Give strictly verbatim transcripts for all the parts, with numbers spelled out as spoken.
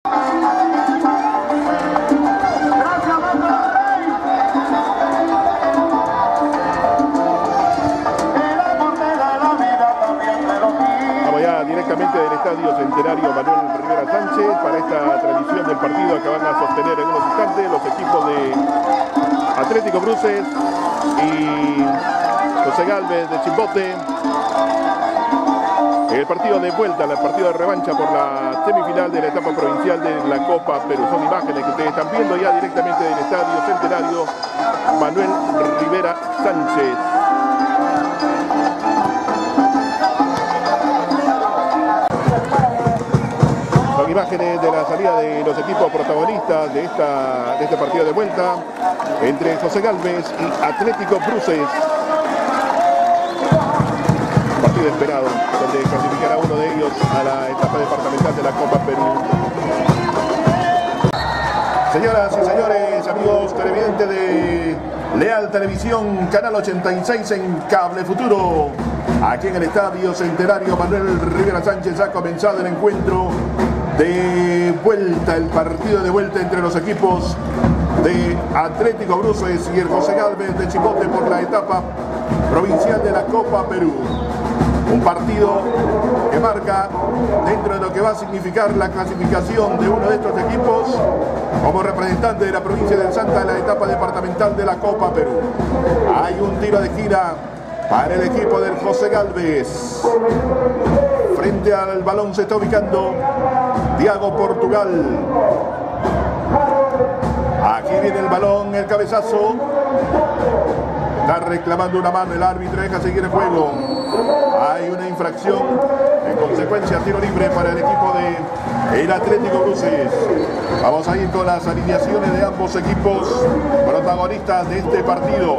Directamente del Estadio Centenario Manuel Rivera Sánchez para esta transmisión del partido que van a sostener en unos instantes los equipos de Atlético Bruces y José Gálvez de Chimbote. El partido de vuelta, el partido de revancha por la semifinal de la etapa provincial de la Copa Perú. Son imágenes que ustedes están viendo ya directamente del Estadio Centenario Manuel Rivera Sánchez. Imágenes de la salida de los equipos protagonistas de, esta, de este partido de vuelta entre José Gálvez y Atlético Bruces. Partido esperado, donde clasificará uno de ellos a la etapa departamental de la Copa Perú. Señoras y señores, amigos televidentes de Leal Televisión, Canal ochenta y seis en Cable Futuro. Aquí en el Estadio Centenario Manuel Rivera Sánchez ha comenzado el encuentro de vuelta, el partido de vuelta entre los equipos de Atlético Bruces y el José Gálvez de Chimbote por la etapa provincial de la Copa Perú. Un partido que marca dentro de lo que va a significar la clasificación de uno de estos equipos como representante de la provincia del Santa en la etapa departamental de la Copa Perú. Hay un tiro de gira para el equipo del José Gálvez. Frente al balón se está ubicando Diago Portugal. Aquí viene el balón, el cabezazo. Está reclamando una mano el árbitro, deja seguir el juego. Hay una infracción, en consecuencia tiro libre para el equipo de el Atlético Bruces. Vamos a ir con las alineaciones de ambos equipos protagonistas de este partido.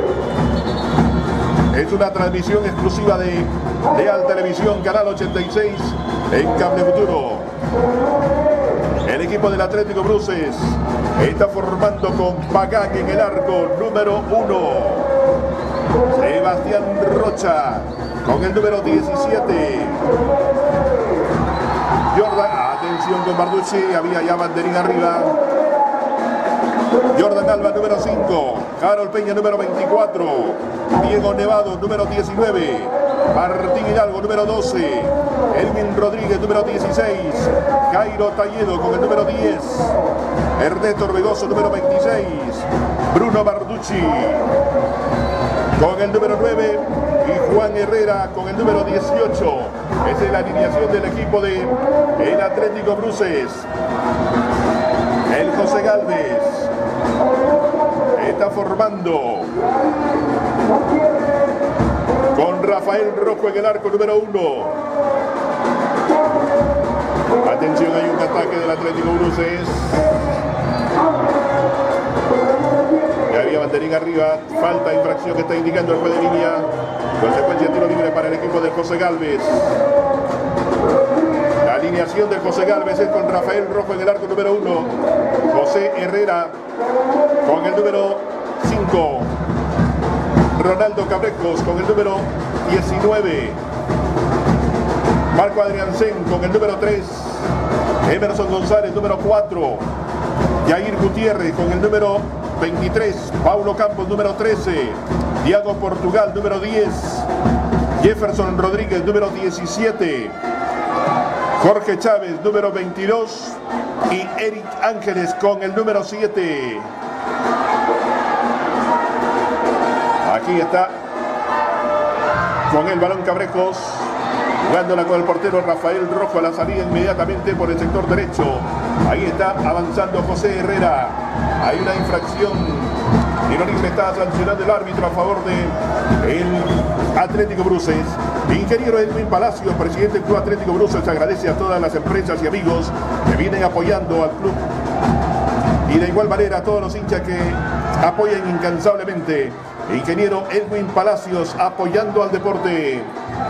Es una transmisión exclusiva de Leal Televisión, Canal ochenta y seis en Cable Futuro. El equipo del Atlético Bruces está formando con Pagán en el arco, número uno. Sebastián Rocha con el número diecisiete. Jordan, atención con Barducci, había ya banderín arriba. Jordan Alba, número cinco. Harold Peña, número veinticuatro. Diego Nevado, número diecinueve. Martín Hidalgo, número doce. Elvin Rodríguez, número dieciséis. Jairo Talledo con el número diez. Ernesto Orbegoso, número veintiséis. Bruno Barducci con el número nueve. Y Juan Herrera con el número dieciocho. Esa es la alineación del equipo de el Atlético Bruces. El José Gálvez está formando con Rafael Rojo en el arco, número uno. Atención, hay un ataque del Atlético Bruces. Ya había banderín arriba, falta, infracción que está indicando el juez de línea. Consecuencia, tiro libre para el equipo del José Gálvez. La alineación del José Gálvez es con Rafael Rojo en el arco, número uno. José Herrera con el número cinco. Ronaldo Cabrejos con el número diecinueve. Marco Adriancén con el número tres. Emerson González, número cuatro. Yair Gutiérrez con el número veintitrés. Paulo Campos, número trece. Diago Portugal, número diez. Jefferson Rodríguez, número diecisiete. Jorge Chávez, número veintidós. Y Eric Ángeles con el número siete. Aquí está con el balón Cabrejos, jugándola con el portero Rafael Rojo a la salida inmediatamente por el sector derecho. Ahí está avanzando José Herrera. Hay una infracción. Tiro libre está sancionando el árbitro a favor de el Atlético Bruces. Ingeniero Edwin Palacios, presidente del Club Atlético Bruces, agradece a todas las empresas y amigos que vienen apoyando al club. Y de igual manera a todos los hinchas que apoyan incansablemente. Ingeniero Edwin Palacios apoyando al deporte.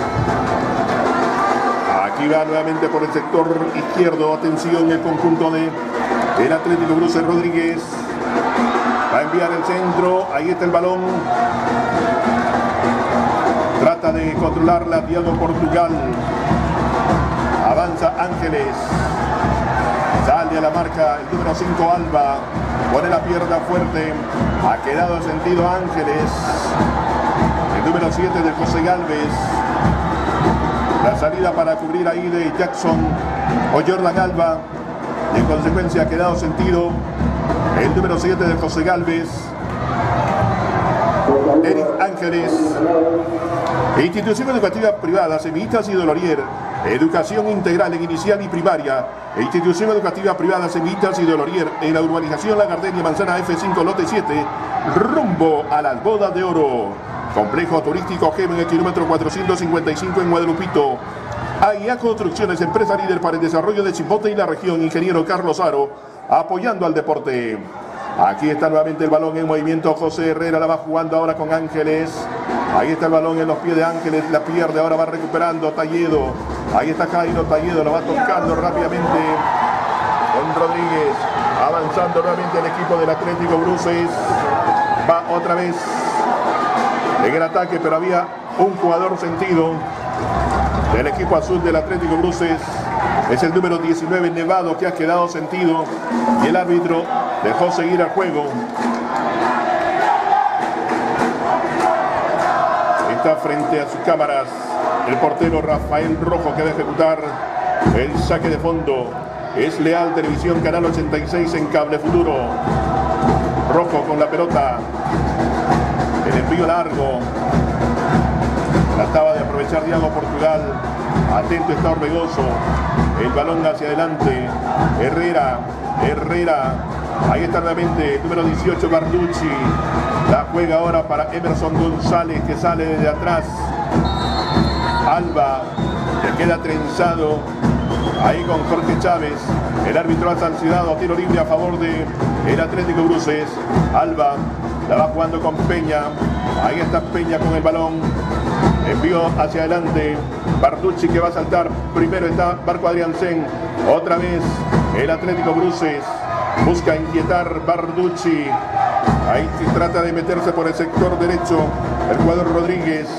Aquí va nuevamente por el sector izquierdo. Atención, el conjunto de el Atlético Bruces. Rodríguez va a enviar el centro. Ahí está el balón. Trata de controlarla Diego Portugal. Avanza Ángeles. Sale de la marca el número cinco Alba. Pone la pierna fuerte. Ha quedado sentido Ángeles. El número siete de José Galvez. La salida para cubrir ahí de Jackson o Jordan Alba. Y en consecuencia ha quedado sentido el número siete de José Galvez. Eric Ángeles. Institución educativa privada Semillitas y Dolorier. Educación integral en inicial y primaria. Institución educativa privada Semillitas y Dolorier. En la urbanización La Gardenia, Manzana F cinco, lote siete. Rumbo a las bodas de oro. Complejo turístico Gem en el kilómetro cuatrocientos cincuenta y cinco en Guadalupito. A I A Construcciones, empresa líder para el desarrollo de Chimbote y la región. Ingeniero Carlos Aro, apoyando al deporte. Aquí está nuevamente el balón en movimiento. José Herrera la va jugando ahora con Ángeles. Ahí está el balón en los pies de Ángeles. La pierde, ahora va recuperando Talledo. Ahí está Jairo Talledo, lo va tocando rápidamente con Rodríguez. Avanzando nuevamente el equipo del Atlético Bruces. Va otra vez en el ataque, pero había un jugador sentido del equipo azul del Atlético Bruces. Es el número diecinueve Nevado, que ha quedado sentido, y el árbitro dejó seguir el juego. Está frente a sus cámaras el portero Rafael Rojo, que va a ejecutar el saque de fondo. Es Leal Televisión, canal ochenta y seis en Cable Futuro. Rojo con la pelota. El envío largo. Trataba de aprovechar Diago Portugal. Atento está Orbegoso. El balón hacia adelante. Herrera. Herrera. Ahí está nuevamente el número dieciocho Barducci. La juega ahora para Emerson González, que sale desde atrás. Alba. Se queda trenzado. Ahí con Jorge Chávez. El árbitro ha sancionado tiro libre a favor de el Atlético Bruces. Alba la va jugando con Peña. Ahí está Peña con el balón. Envío hacia adelante. Barducci, que va a saltar. Primero está Marco Adriansen. Otra vez el Atlético Bruces. Busca inquietar Barducci. Ahí se trata de meterse por el sector derecho el jugador Rodríguez.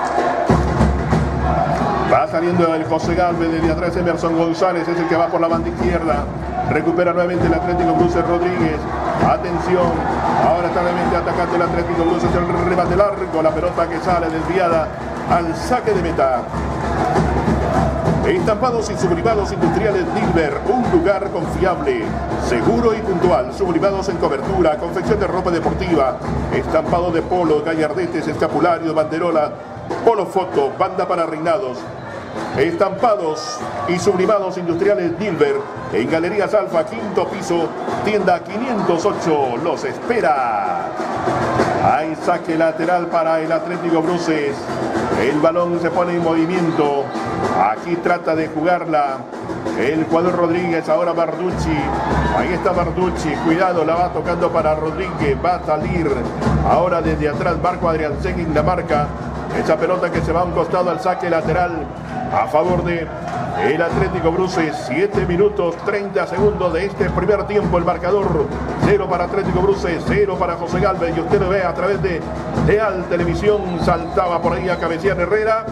Va saliendo el José Galvez, desde atrás Emerson González es el que va por la banda izquierda. Recupera nuevamente el Atlético Bruces Rodríguez. Atención, ahora está nuevamente atacando el Atlético Bruces, el remate largo, la pelota que sale desviada al saque de meta. Estampados y sublimados industriales Dilber, un lugar confiable, seguro y puntual. Sublimados en cobertura, confección de ropa deportiva, estampado de polo, gallardetes, escapularios, banderola, polo foto, banda para reinados. Estampados y sublimados industriales Dilber, en Galerías Alfa, quinto piso, tienda quinientos ocho, los espera. Hay saque lateral para el Atlético Bruces. El balón se pone en movimiento. Aquí trata de jugarla el jugador Rodríguez, ahora Barducci. Ahí está Barducci, cuidado, la va tocando para Rodríguez, va a salir ahora desde atrás Marco Adriansen en la marca. Esa pelota que se va a un costado al saque lateral a favor de el Atlético Bruces. siete minutos treinta segundos de este primer tiempo. El marcador cero para Atlético Bruces, cero para José Galvez. Y usted lo ve a través de Leal Televisión. Saltaba por ahí a cabecear Herrera.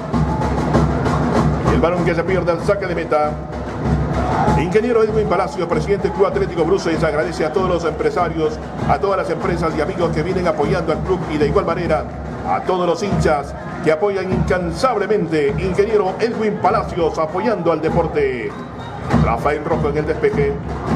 Y el balón que se pierde al saque de meta. Ingeniero Edwin Palacio, presidente del Club Atlético Bruces, agradece a todos los empresarios, a todas las empresas y amigos que vienen apoyando al club, y de igual manera a todos los hinchas que apoyan incansablemente. Ingeniero Edwin Palacios apoyando al deporte. Rafael Rojo en el despeje.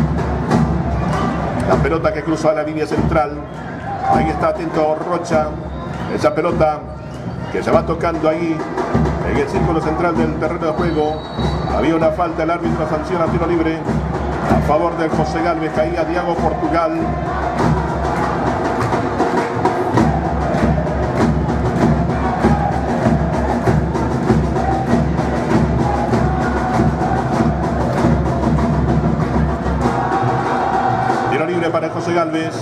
La pelota que cruza la línea central. Ahí está atento Rocha. Esa pelota que se va tocando ahí en el círculo central del terreno de juego. Había una falta, el árbitro sanciona tiro libre a favor del José Galvez. Caía Diago Portugal. Tiro libre para el José Galvez.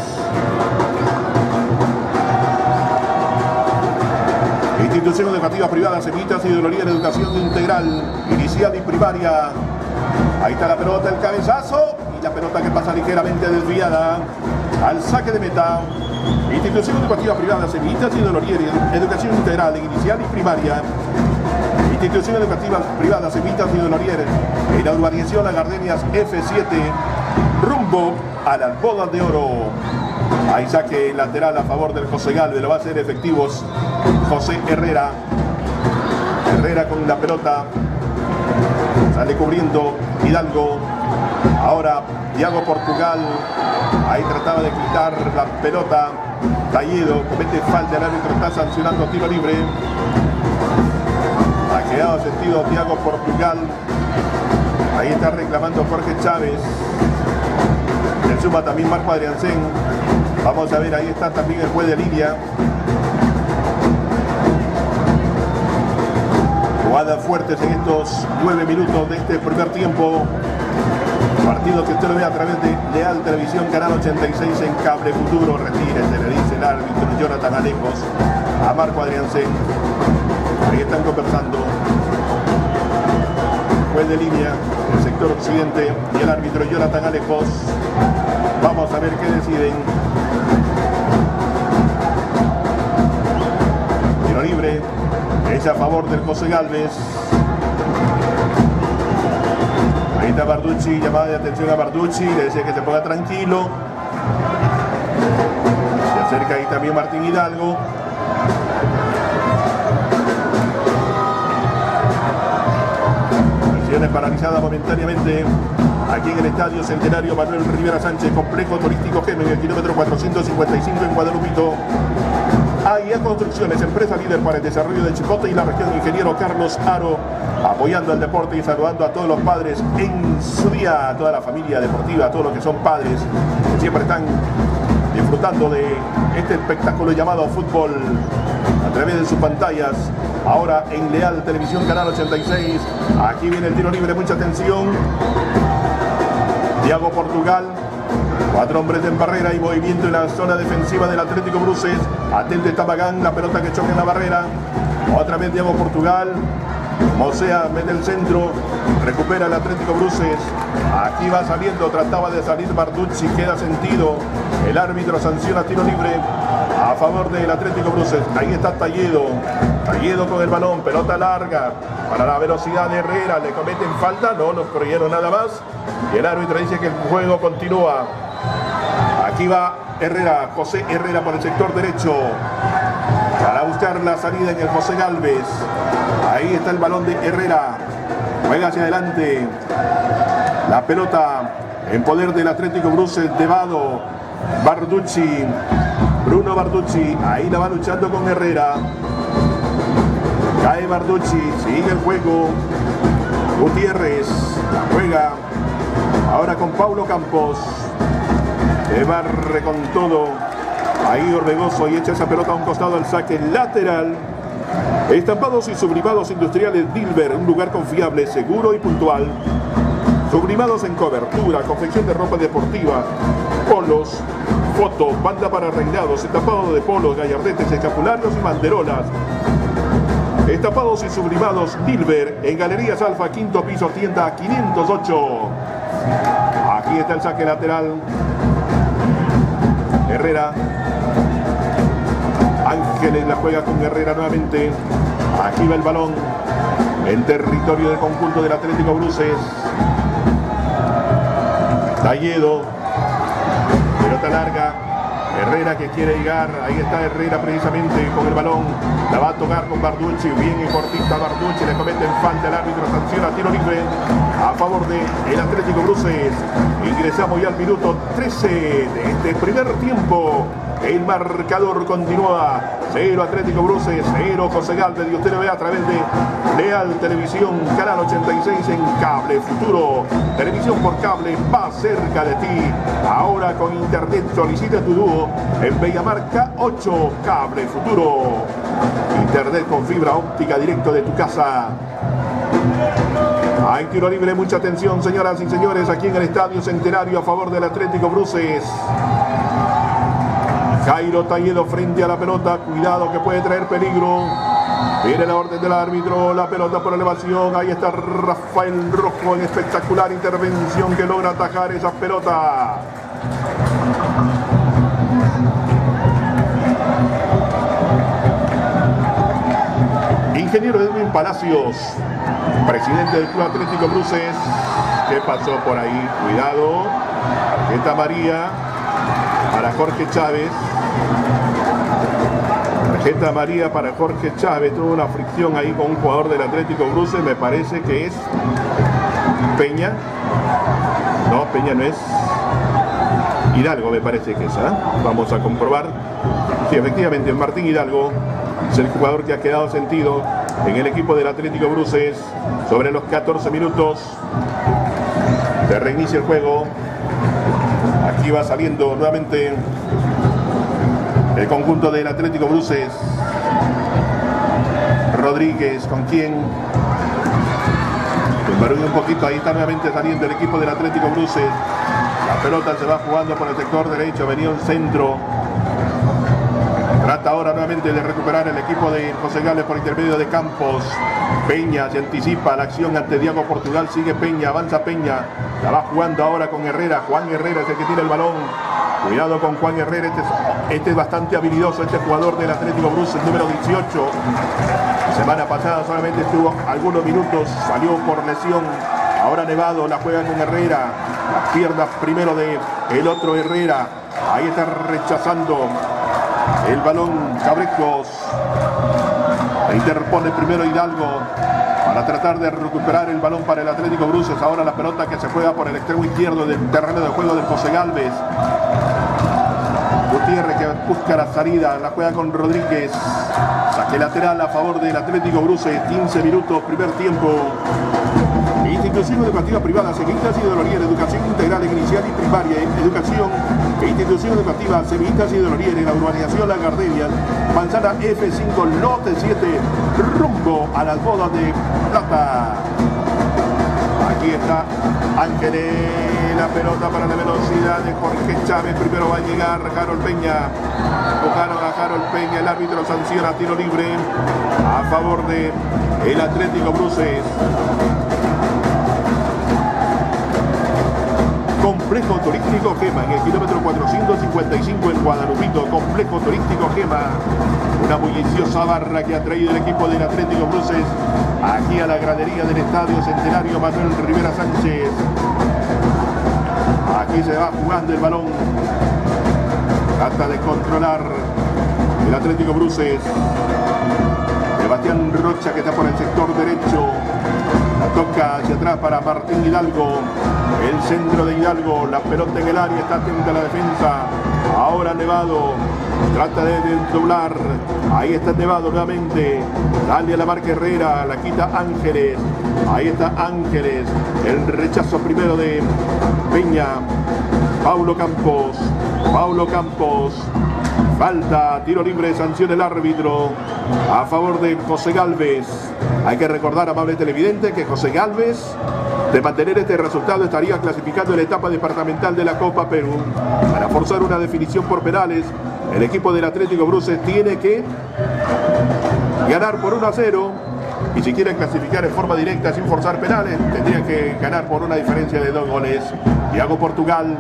Institución educativa privada Semillitas y Dolorier, educación integral, inicial y primaria. Ahí está la pelota, el cabezazo y la pelota que pasa ligeramente desviada al saque de meta. Institución educativa privada Semillitas y Dolorier, educación integral, inicial y primaria. Institución educativa privada Semillitas y Dolorier, en la urbanización Las Gardenias F siete. rumbo a las bodas de oro. Ahí saque lateral a favor del José Galvez, lo va a hacer efectivos José Herrera. Herrera con la pelota, sale cubriendo Hidalgo. Ahora Thiago Portugal, ahí trataba de quitar la pelota. Talledo comete falta, el árbitro está sancionando tiro libre. Ha quedado sentido Thiago Portugal. Ahí está reclamando Jorge Chávez. Se suma también Marco Adriancén. Vamos a ver, ahí está también el juez de línea. Jugadas fuertes en estos nueve minutos de este primer tiempo. Partido que usted lo ve a través de Leal Televisión, Canal ochenta y seis en Cable Futuro. Retírese, le dice el árbitro Jonathan Alejos a Marco Adriancén. Ahí están conversando. Juez de línea, el sector occidente y el árbitro Jonathan Alejos. Vamos a ver qué deciden. Tiro libre. Es a favor del José Galvez. Ahí está Barducci, llamada de atención a Barducci, le dice que se ponga tranquilo. Se acerca ahí también Martín Hidalgo. Acciones paralizadas momentáneamente aquí en el Estadio Centenario Manuel Rivera Sánchez, complejo turístico Gemen, el kilómetro cuatrocientos cincuenta y cinco en Guadalupito. A I A Construcciones, empresa líder para el desarrollo de Chipote y la región, ingeniero Carlos Aro, apoyando al deporte y saludando a todos los padres en su día, a toda la familia deportiva, a todos los que son padres, que siempre están disfrutando de este espectáculo llamado fútbol a través de sus pantallas. Ahora en Leal Televisión, Canal ochenta y seis, aquí viene el tiro libre, mucha atención. Thiago Portugal. Cuatro hombres en barrera y movimiento en la zona defensiva del Atlético Bruces. Atento está Bagán, la pelota que choca en la barrera. Otra vez Thiago Portugal. Mosea mete el centro. Recupera el Atlético Bruces. Aquí va saliendo, trataba de salir Barducci, queda sentido. El árbitro sanciona tiro libre a favor del Atlético Bruces. Ahí está Talledo. Talledo con el balón, pelota larga para la velocidad de Herrera. Le cometen falta, no nos creyeron nada más. Y el árbitro dice que el juego continúa. Aquí va Herrera, José Herrera por el sector derecho para buscar la salida en el José Galvez. Ahí está el balón de Herrera. Juega hacia adelante. La pelota en poder del Atlético Bruces de Vado. Barducci. Bruno Barducci. Ahí la va luchando con Herrera. Cae Barducci. Sigue el juego. Gutiérrez. La juega. Ahora con Paulo Campos. Se barre con todo. Ahí Orbegoso y echa esa pelota a un costado al saque lateral. Estampados y sublimados industriales Dilber, un lugar confiable, seguro y puntual. Sublimados en cobertura, confección de ropa deportiva, polos, foto, banda para arreglados, estampado de polos, gallardetes, escapularios y banderolas. Estampados y sublimados Dilber en Galerías Alfa, quinto piso, tienda quinientos ocho. Aquí está el saque lateral. Herrera. Ángeles la juega con Herrera nuevamente. Aquí va el balón en territorio del conjunto del Atlético Bruces. Talledo. Pelota larga. Herrera que quiere llegar. Ahí está Herrera precisamente con el balón. La va a tocar con Barducci. Bien y cortita Barducci. Le cometen falta. El árbitro sanciona tiro libre a favor del Atlético Bruces. Ingresamos ya al minuto trece de este primer tiempo. El marcador continúa. Cero Atlético Bruces, cero José Galvez. Y usted lo ve a través de Leal Televisión, Canal ochenta y seis en Cable Futuro. Televisión por cable más cerca de ti. Ahora con internet solicita tu dúo en Bellamarca ocho Cable Futuro. Internet con fibra óptica directo de tu casa. Hay tiro libre, mucha atención señoras y señores, aquí en el Estadio Centenario a favor del Atlético Bruces. Jairo Talledo frente a la pelota, cuidado que puede traer peligro. Viene la orden del árbitro, la pelota por elevación, ahí está Rafael Rojo en espectacular intervención que logra atajar esa pelota. Ingeniero Edwin Palacios, presidente del Club Atlético Bruces. ¿Qué pasó por ahí? Cuidado. Tarjeta amarilla para Jorge Chávez. Tarjeta amarilla para Jorge Chávez. Tuvo una fricción ahí con un jugador del Atlético Bruces. Me parece que es Peña. No, Peña no es. Hidalgo me parece que es. ¿eh? Vamos a comprobar. Sí, efectivamente, Martín Hidalgo es el jugador que ha quedado sentido en el equipo del Atlético Bruces. Sobre los catorce minutos se reinicia el juego. Aquí va saliendo nuevamente el conjunto del Atlético Bruces. Rodríguez, con quien embarrulla un poquito. Ahí está nuevamente saliendo el equipo del Atlético Bruces. La pelota se va jugando por el sector derecho. Venía un centro. Trata ahora nuevamente de recuperar el equipo de José Gálvez por intermedio de Campos. Peña se anticipa la acción ante Diego Portugal. Sigue Peña, avanza Peña. La va jugando ahora con Herrera. Juan Herrera es el que tiene el balón. Cuidado con Juan Herrera. Este es, este es bastante habilidoso, este jugador del Atlético Bruces, número dieciocho. La semana pasada solamente estuvo algunos minutos. Salió por lesión. Ahora Nevado la juega con Herrera. Las piernas primero de el otro Herrera. Ahí está rechazando el balón Cabrejos. Se interpone primero Hidalgo para tratar de recuperar el balón para el Atlético Bruces. Ahora la pelota que se juega por el extremo izquierdo del terreno de juego del José Gálvez. Gutiérrez que busca la salida, la juega con Rodríguez. Saque lateral a favor del Atlético Bruces. quince minutos, primer tiempo. Institución educativa privada, Semillas y Dolorier, educación integral en inicial y primaria, educación e institución educativa, Semillas y Dolorier, en la urbanización La Gardenia, manzana F cinco, lote siete, rumbo a las bodas de plata. Aquí está Ángeles, la pelota para la velocidad de Jorge Chávez. Primero va a llegar Harold Peña. Empujaron a Harold Peña, el árbitro sanciona tiro libre a favor de el Atlético Bruces. Complejo Turístico Gema, en el kilómetro cuatrocientos cincuenta y cinco en Guadalupito. Complejo Turístico Gema, una bulliciosa barra que ha traído el equipo del Atlético Bruces aquí a la gradería del Estadio Centenario Manuel Rivera Sánchez. Aquí se va jugando el balón. Trata de controlar el Atlético Bruces. Sebastián Rocha, que está por el sector derecho. La toca hacia atrás para Martín Hidalgo. El centro de Hidalgo. La pelota en el área. Está atenta a la defensa. Ahora Nevado. Trata de doblar. Ahí está Nevado nuevamente. Dale a la marca Herrera. La quita Ángeles. Ahí está Ángeles. El rechazo primero de Peña. Paulo Campos. Paulo Campos. Falta, tiro libre, sanción el árbitro a favor de José Gálvez. Hay que recordar, amable televidente, que José Gálvez, de mantener este resultado, estaría clasificando en la etapa departamental de la Copa Perú. Para forzar una definición por penales, el equipo del Atlético Bruces tiene que ganar por uno a cero. Y si quiere clasificar en forma directa sin forzar penales, tendría que ganar por una diferencia de dos goles. Thiago Portugal.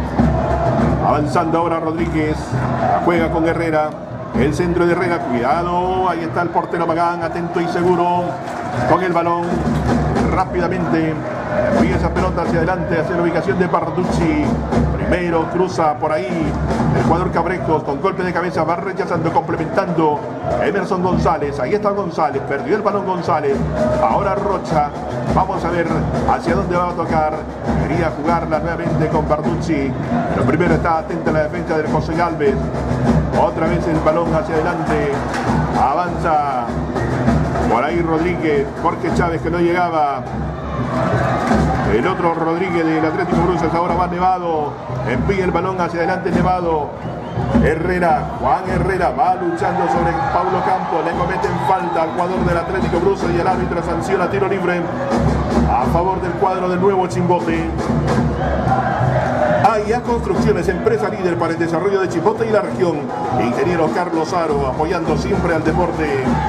Avanzando ahora Rodríguez, juega con Herrera, el centro de Herrera, cuidado, ahí está el portero Magán, atento y seguro, con el balón, rápidamente, envía esa pelota hacia adelante, hacia la ubicación de Barducci, primero cruza por ahí, el jugador Cabrejos, con golpe de cabeza, va rechazando, complementando, Emerson González, ahí está González, perdió el balón González, ahora Rocha, vamos a ver hacia dónde va a tocar, quería jugarla nuevamente con Barducci, pero primero está atenta a la defensa del José Gálvez, otra vez el balón hacia adelante, avanza, por ahí Rodríguez, Jorge Chávez que no llegaba, el otro Rodríguez del Atlético Bruces, ahora va Nevado, envía el balón hacia adelante Nevado, Herrera, Juan Herrera va luchando sobre Paulo Campos, le cometen falta al jugador del Atlético Bruces y el árbitro sanciona tiro libre a favor del cuadro del Nuevo Chimbote. A I A Construcciones, empresa líder para el desarrollo de Chimbote y la región. Ingeniero Carlos Aro, apoyando siempre al deporte.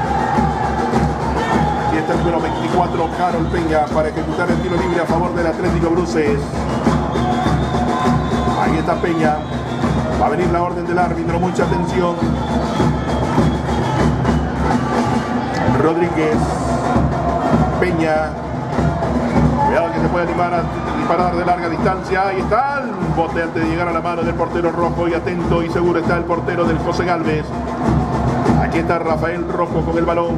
Y está el número veinticuatro, Harold Peña, para ejecutar el tiro libre a favor del Atlético Bruces. Ahí está Peña. Va a venir la orden del árbitro, mucha atención. Rodríguez. Peña. Cuidado que se puede puede animar a disparar de larga distancia. Ahí está el bote antes de llegar a la mano del portero rojo. Y atento y seguro está el portero del José Galvez. Aquí está Rafael Rojo con el balón.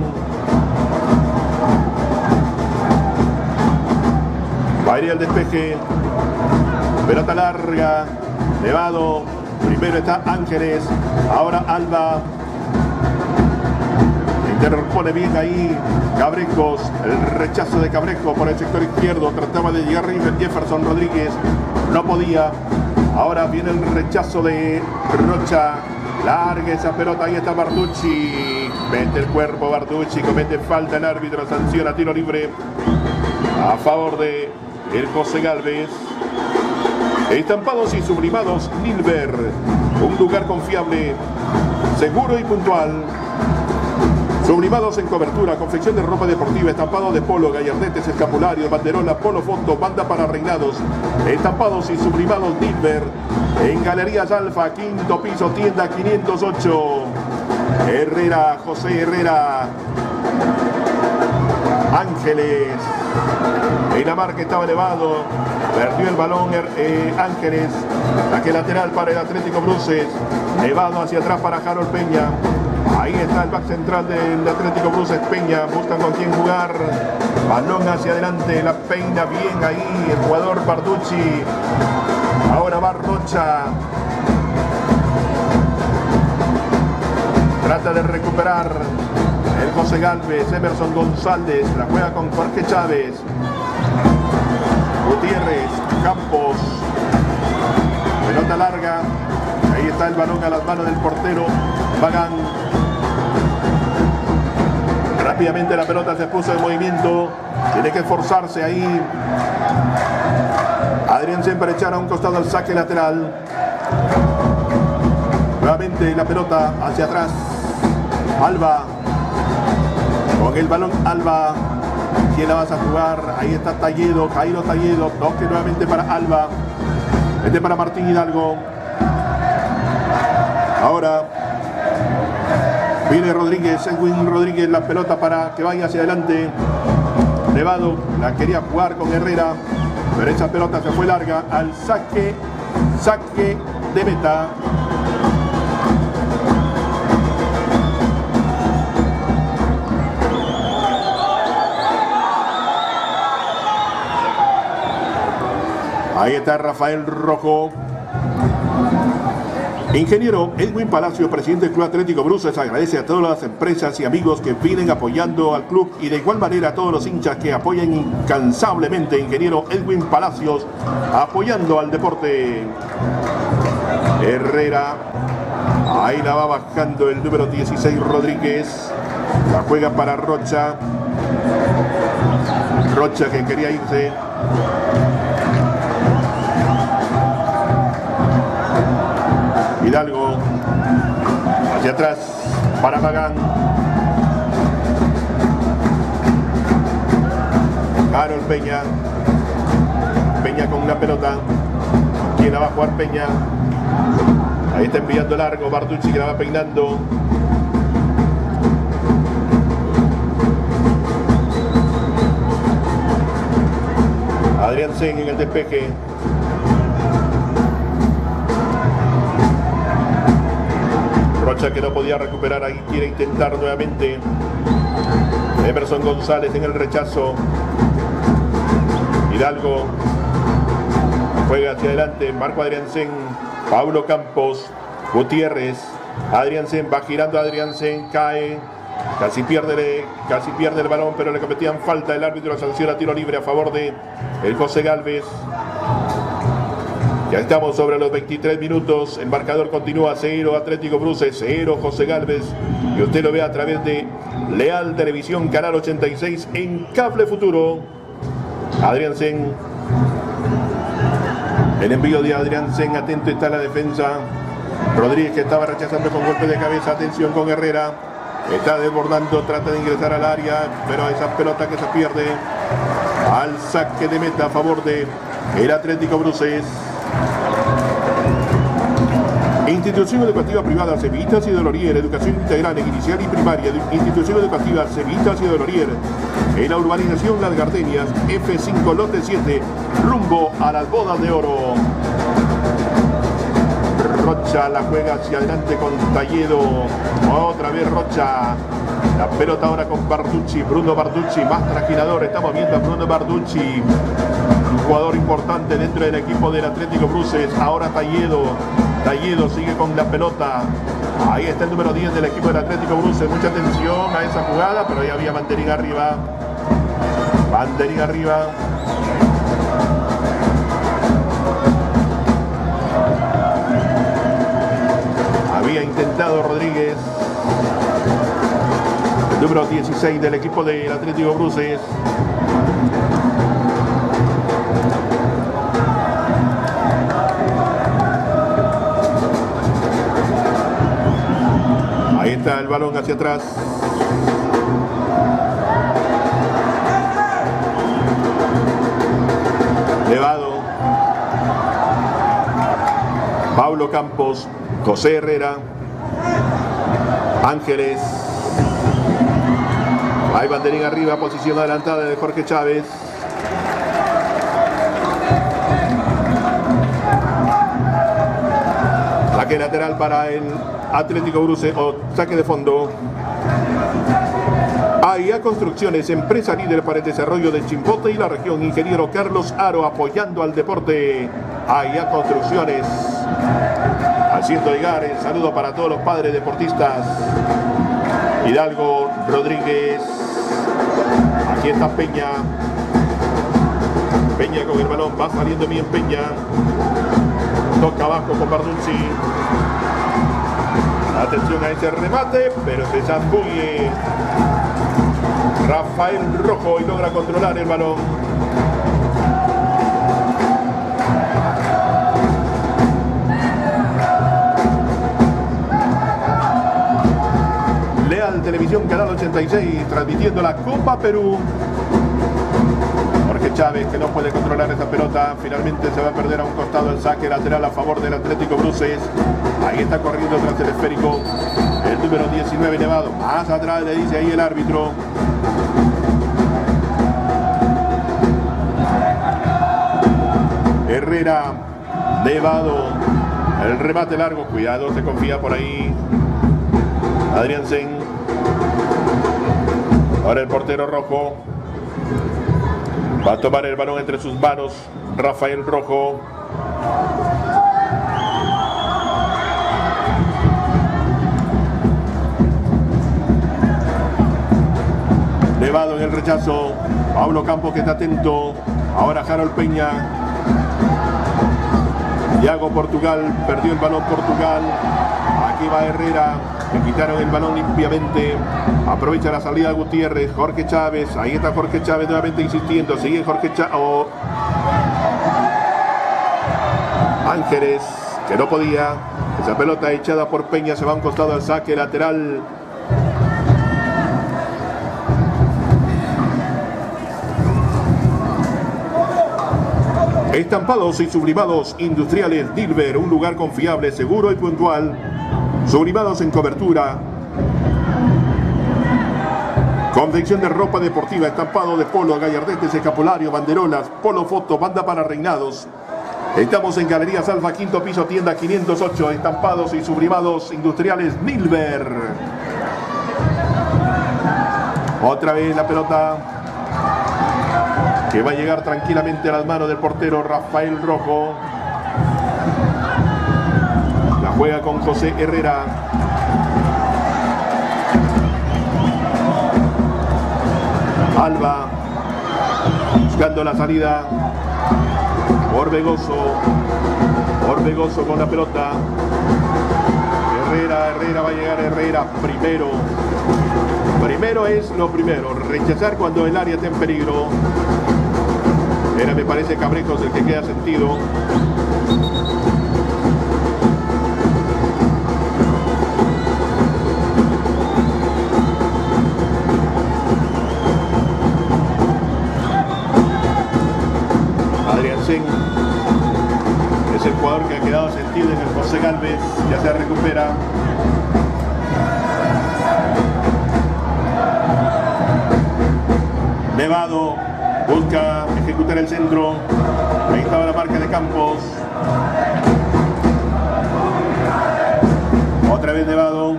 Va a ir el despeje. Pelota larga. Nevado. Primero está Ángeles. Ahora Alba. Interpone bien ahí Cabrecos. El rechazo de Cabreco por el sector izquierdo. Trataba de llegar Jefferson Rodríguez. No podía. Ahora viene el rechazo de Rocha. Larga esa pelota. Ahí está Barducci. Mete el cuerpo Barducci. Comete falta el árbitro. Sanciona tiro libre a favor de el José Galvez. Estampados y sublimados Nilber. Un lugar confiable, seguro y puntual. Sublimados en cobertura, confección de ropa deportiva, estampado de polo, gallardetes, escapularios, banderola, polo foto, banda para reinados. Estampados y sublimados Nilber. En Galerías Alfa, quinto piso, tienda quinientos ocho. Herrera, José Herrera. Ángeles. En la marca estaba elevado. Perdió el balón eh, Ángeles. Saque lateral para el Atlético Bruces. Elevado hacia atrás para Harold Peña. Ahí está el back central del Atlético Bruces, Peña. Buscan con quién jugar. Balón hacia adelante. La peina bien ahí el jugador Barducci. Ahora va Rocha. Trata de recuperar el José Galvez. Emerson González. La juega con Jorge Chávez. Gutiérrez. Campos. Pelota larga. Ahí está el balón a las manos del portero Bagán. Rápidamente la pelota se puso en movimiento. Tiene que esforzarse ahí Adrián Sen para echar a un costado al saque lateral. Nuevamente la pelota hacia atrás. Alba. Con el balón Alba. ¿Quién la vas a jugar? Ahí está Talledo. Jairo Talledo. Toque nuevamente para Alba. Este para Martín Hidalgo. Ahora viene Rodríguez, Edwin Rodríguez, la pelota para que vaya hacia adelante. Nevado la quería jugar con Herrera, pero esa pelota se fue larga al saque, saque de meta. Ahí está Rafael Rojo. Ingeniero Edwin Palacio, presidente del Club Atlético Bruces, agradece a todas las empresas y amigos que vienen apoyando al club y de igual manera a todos los hinchas que apoyan incansablemente. Ingeniero Edwin Palacios, apoyando al deporte. Herrera, ahí la va bajando el número dieciséis Rodríguez, la juega para Rocha. Rocha que quería irse. Hidalgo hacia atrás para Magán. Harold Peña. Peña con una pelota. ¿Quién la va a jugar? Peña. Ahí está enviando largo Barducci que la va peinando. Adrián Sen en el despeje. Rocha que no podía recuperar, ahí quiere intentar nuevamente. Emerson González en el rechazo. Hidalgo juega hacia adelante. Marco Adrián Sen. Paulo Campos. Gutiérrez. Adrián Sen va girando. Adrián Sen cae. Casi pierde, casi pierde el balón, pero le cometían falta. El árbitro sanciona tiro libre a favor de el José Galvez. Ya estamos sobre los veintitrés minutos. El marcador continúa cero Atlético Bruces, cero José Galvez. Y usted lo ve a través de Leal Televisión, canal ochenta y seis en Cable Futuro. Adrián Sen. El envío de Adrián Sen. Atento está la defensa. Rodríguez que estaba rechazando con golpe de cabeza. Atención con Herrera. Está desbordando, trata de ingresar al área, pero esa pelota que se pierde al saque de meta a favor de el Atlético Bruces. Institución Educativa Privada Cevitas y Dolorier, Educación Integral en Inicial y Primaria. Institución Educativa Cevitas y Dolorier, en la urbanización Las Gardenias, F cinco Lote siete, rumbo a las Bodas de Oro. Rocha la juega hacia adelante con Talledo, otra vez Rocha. La pelota ahora con Barducci, Bruno Barducci, más trajinador. Estamos viendo a Bruno Barducci, un jugador importante dentro del equipo del Atlético Bruces. Ahora Talledo, Talledo sigue con la pelota. Ahí está el número diez del equipo del Atlético Bruces. Mucha atención a esa jugada, pero ahí había Banderín arriba. Banderín arriba. Había intentado Rodríguez, el número dieciséis del equipo del Atlético Bruces. Ahí está el balón hacia atrás. Levado. Pablo Campos. José Herrera. Ángeles. Hay Banderín arriba, posición adelantada de Jorge Chávez. Saque lateral para el Atlético Bruces, o saque de fondo. A I A Construcciones, empresa líder para el desarrollo de Chimbote y la región. Ingeniero Carlos Aro apoyando al deporte. A I A Construcciones, haciendo llegar el saludo para todos los padres deportistas. Hidalgo, Rodríguez. Aquí está Peña. Peña con el balón, va saliendo bien Peña. Toca abajo con Barducci. Atención a ese remate, pero se zambulle Rafael Rojo y logra controlar el balón. Leal Televisión, Canal ochenta y seis, transmitiendo la Copa Perú. Jorge Chávez, que no puede controlar esa pelota, finalmente se va a perder a un costado el saque lateral a favor del Atlético Bruces. Ahí está corriendo tras el esférico el número diecinueve, Nevado. Más atrás le dice ahí el árbitro. Herrera, Nevado, el remate largo, cuidado, se confía por ahí Adrián Sen. Ahora el portero Rojo va a tomar el balón entre sus manos. Rafael Rojo. Nevado en el rechazo. Pablo Campos, que está atento. Ahora Harold Peña. Yago Portugal. Perdió el balón Portugal. Aquí va Herrera. Le quitaron el balón limpiamente. Aprovecha la salida de Gutiérrez. Jorge Chávez. Ahí está Jorge Chávez nuevamente insistiendo. Sigue Jorge Chávez. Oh. Ángeles, que no podía. Esa pelota echada por Peña se va a un costado al saque lateral. Estampados y sublimados industriales Dilber, un lugar confiable, seguro y puntual. Sublimados en cobertura, confección de ropa deportiva, estampado de polo, gallardetes, escapulario, banderolas, polo foto, banda para reinados. Estamos en Galerías Alfa, quinto piso, tienda quinientos ocho, estampados y sublimados industriales Dilber. Otra vez la pelota que va a llegar tranquilamente a las manos del portero Rafael Rojo. La juega con José Herrera. Alba buscando la salida. Orbegoso. Orbegoso con la pelota. Herrera, Herrera va a llegar Herrera primero. Primero es lo primero, rechazar cuando el área está en peligro. Era, me parece, Cabrejos el que queda sentido. Adrián Sen Es el jugador que ha quedado sentido en el José Galvez. Ya se recupera. Nevado busca ejecutar el centro. Ahí estaba la marca de Campos. Otra vez Nevado.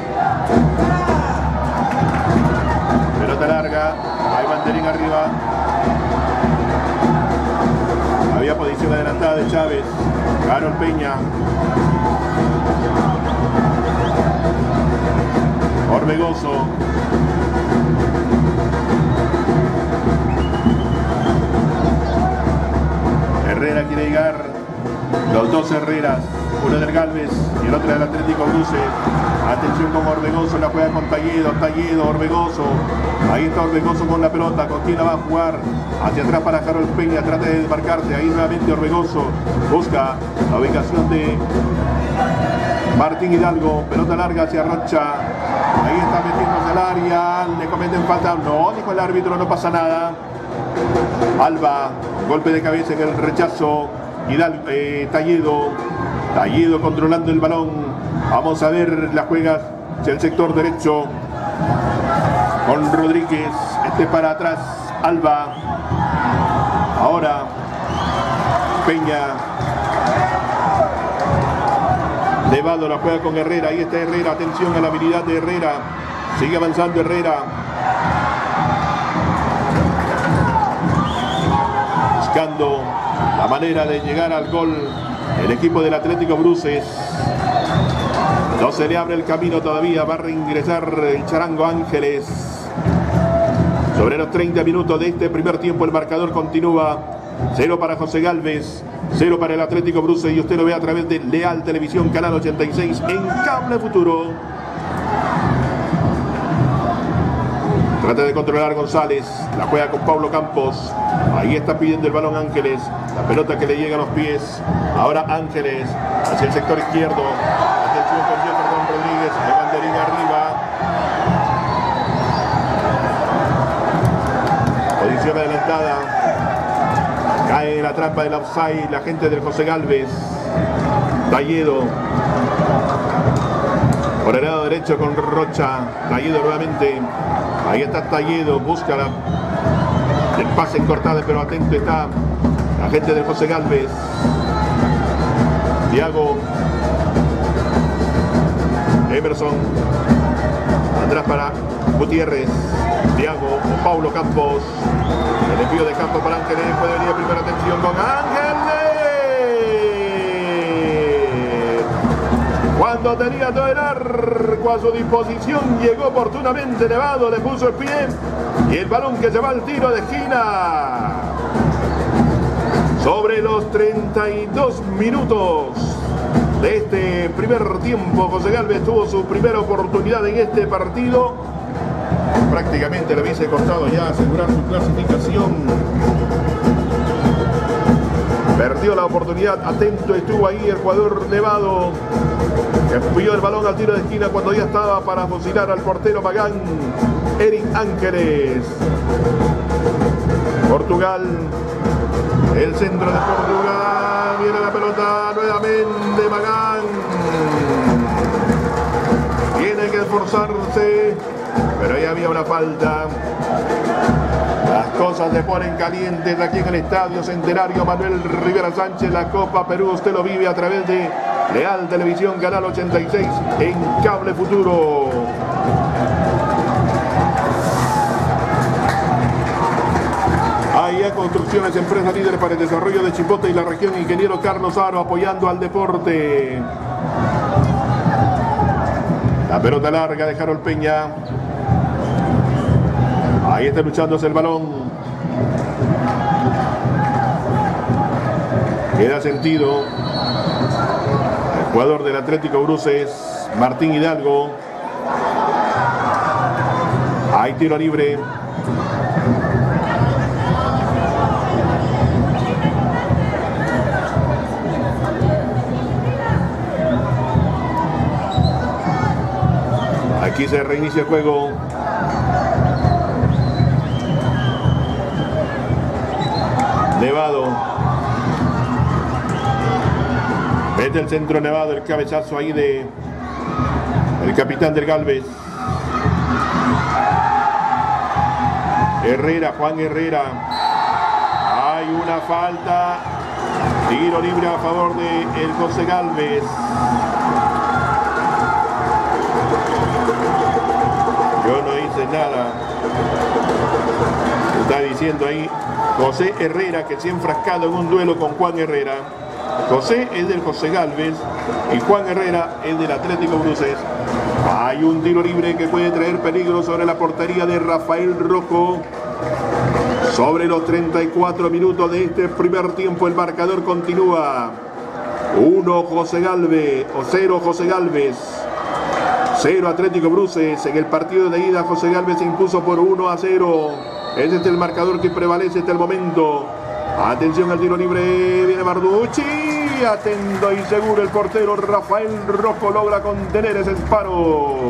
Pelota larga. Hay banderín arriba. Había posición adelantada de Chávez. Carol Peña. Orbegoso. Herrera quiere llegar. Los dos Herreras. Uno del Galvez y el otro del Atlético Bruces. Atención con Orbegoso, la juega con Talledo, Talledo, Orbegoso. Ahí está Orbegoso con la pelota. ¿Con quién la va a jugar? Hacia atrás para Harold Peña, trata de desmarcarse. Ahí nuevamente Orbegoso. Busca la ubicación de Martín Hidalgo. Pelota larga hacia Rocha. Ahí está metiéndose al área. Le cometen falta. No, dijo el árbitro, no pasa nada. Alba, golpe de cabeza en el rechazo. Hidalgo, eh, Talledo. Talledo controlando el balón. Vamos a ver la juega hacia el sector derecho. Con Rodríguez. Este para atrás. Alba. Ahora Peña. Nevado la juega con Herrera. Ahí está Herrera. Atención a la habilidad de Herrera. Sigue avanzando Herrera. Buscando la manera de llegar al gol el equipo del Atlético Bruces. No se le abre el camino todavía. Va a reingresar el Charango Ángeles. Sobre los treinta minutos de este primer tiempo el marcador continúa. Cero para José Galvez, cero para el Atlético Bruces. Y usted lo ve a través de Leal Televisión, canal ochenta y seis en Cable Futuro. Trata de controlar González. La juega con Pablo Campos. Ahí está pidiendo el balón Ángeles. La pelota que le llega a los pies. Ahora Ángeles hacia el sector izquierdo. Atención con Jefferson Rodríguez. Hay banderín arriba. Posición adelantada. Cae en la trampa del offside la gente del José Galvez. Talledo. Por el lado derecho con Rocha. Talledo nuevamente. Ahí está Talledo. Busca la, el pase cortado, pero atento está la gente del José Galvez. Thiago. Emerson. Atrás para Gutiérrez. Thiago o Paulo Campos. El envío de Campos para Ángeles. Puede venir primera atención con Ángeles. Cuando tenía todo el arco a su disposición, llegó oportunamente Nevado, le puso el pie. Y el balón que se va al tiro de esquina. Sobre los treinta y dos minutos de este primer tiempo, José Galvez tuvo su primera oportunidad en este partido. Prácticamente le hubiese costado ya asegurar su clasificación. Perdió la oportunidad, atento estuvo ahí el jugador Nevado, que envió el balón al tiro de esquina cuando ya estaba para fusilar al portero Magán, Eric Ángeles. Portugal, el centro de Portugal, viene la pelota nuevamente Magán. Tiene que esforzarse, pero ya había una falta. Las cosas se ponen calientes aquí en el Estadio Centenario Manuel Rivera Sánchez. La Copa Perú usted lo vive a través de Leal Televisión, canal ochenta y seis en Cable Futuro. A I A Construcciones, empresa líder para el desarrollo de Chimbote y la región. Ingeniero Carlos Aro apoyando al deporte. La pelota larga de Harold Peña. Ahí está luchándose el balón. Queda sentido. El jugador del Atlético Bruces, Martín Hidalgo. Hay tiro libre. Aquí se reinicia el juego. Nevado. Mete el centro nevado, el cabezazo ahí de el capitán del Galvez. Herrera, Juan Herrera. Hay una falta. Tiro libre a favor de el José Galvez. Yo no hice nada. Está diciendo ahí José Herrera, que se ha enfrascado en un duelo con Juan Herrera. José es del José Galvez y Juan Herrera es del Atlético Bruces. Hay un tiro libre que puede traer peligro sobre la portería de Rafael Rojo. Sobre los treinta y cuatro minutos de este primer tiempo, el marcador continúa. uno José Galvez, o cero José Galvez, cero Atlético Bruces. En el partido de ida, José Galvez se impuso por uno a cero. Ese es el marcador que prevalece hasta el momento. Atención al tiro libre, viene Barducci, atento y seguro el portero Rafael Rojo logra contener ese disparo.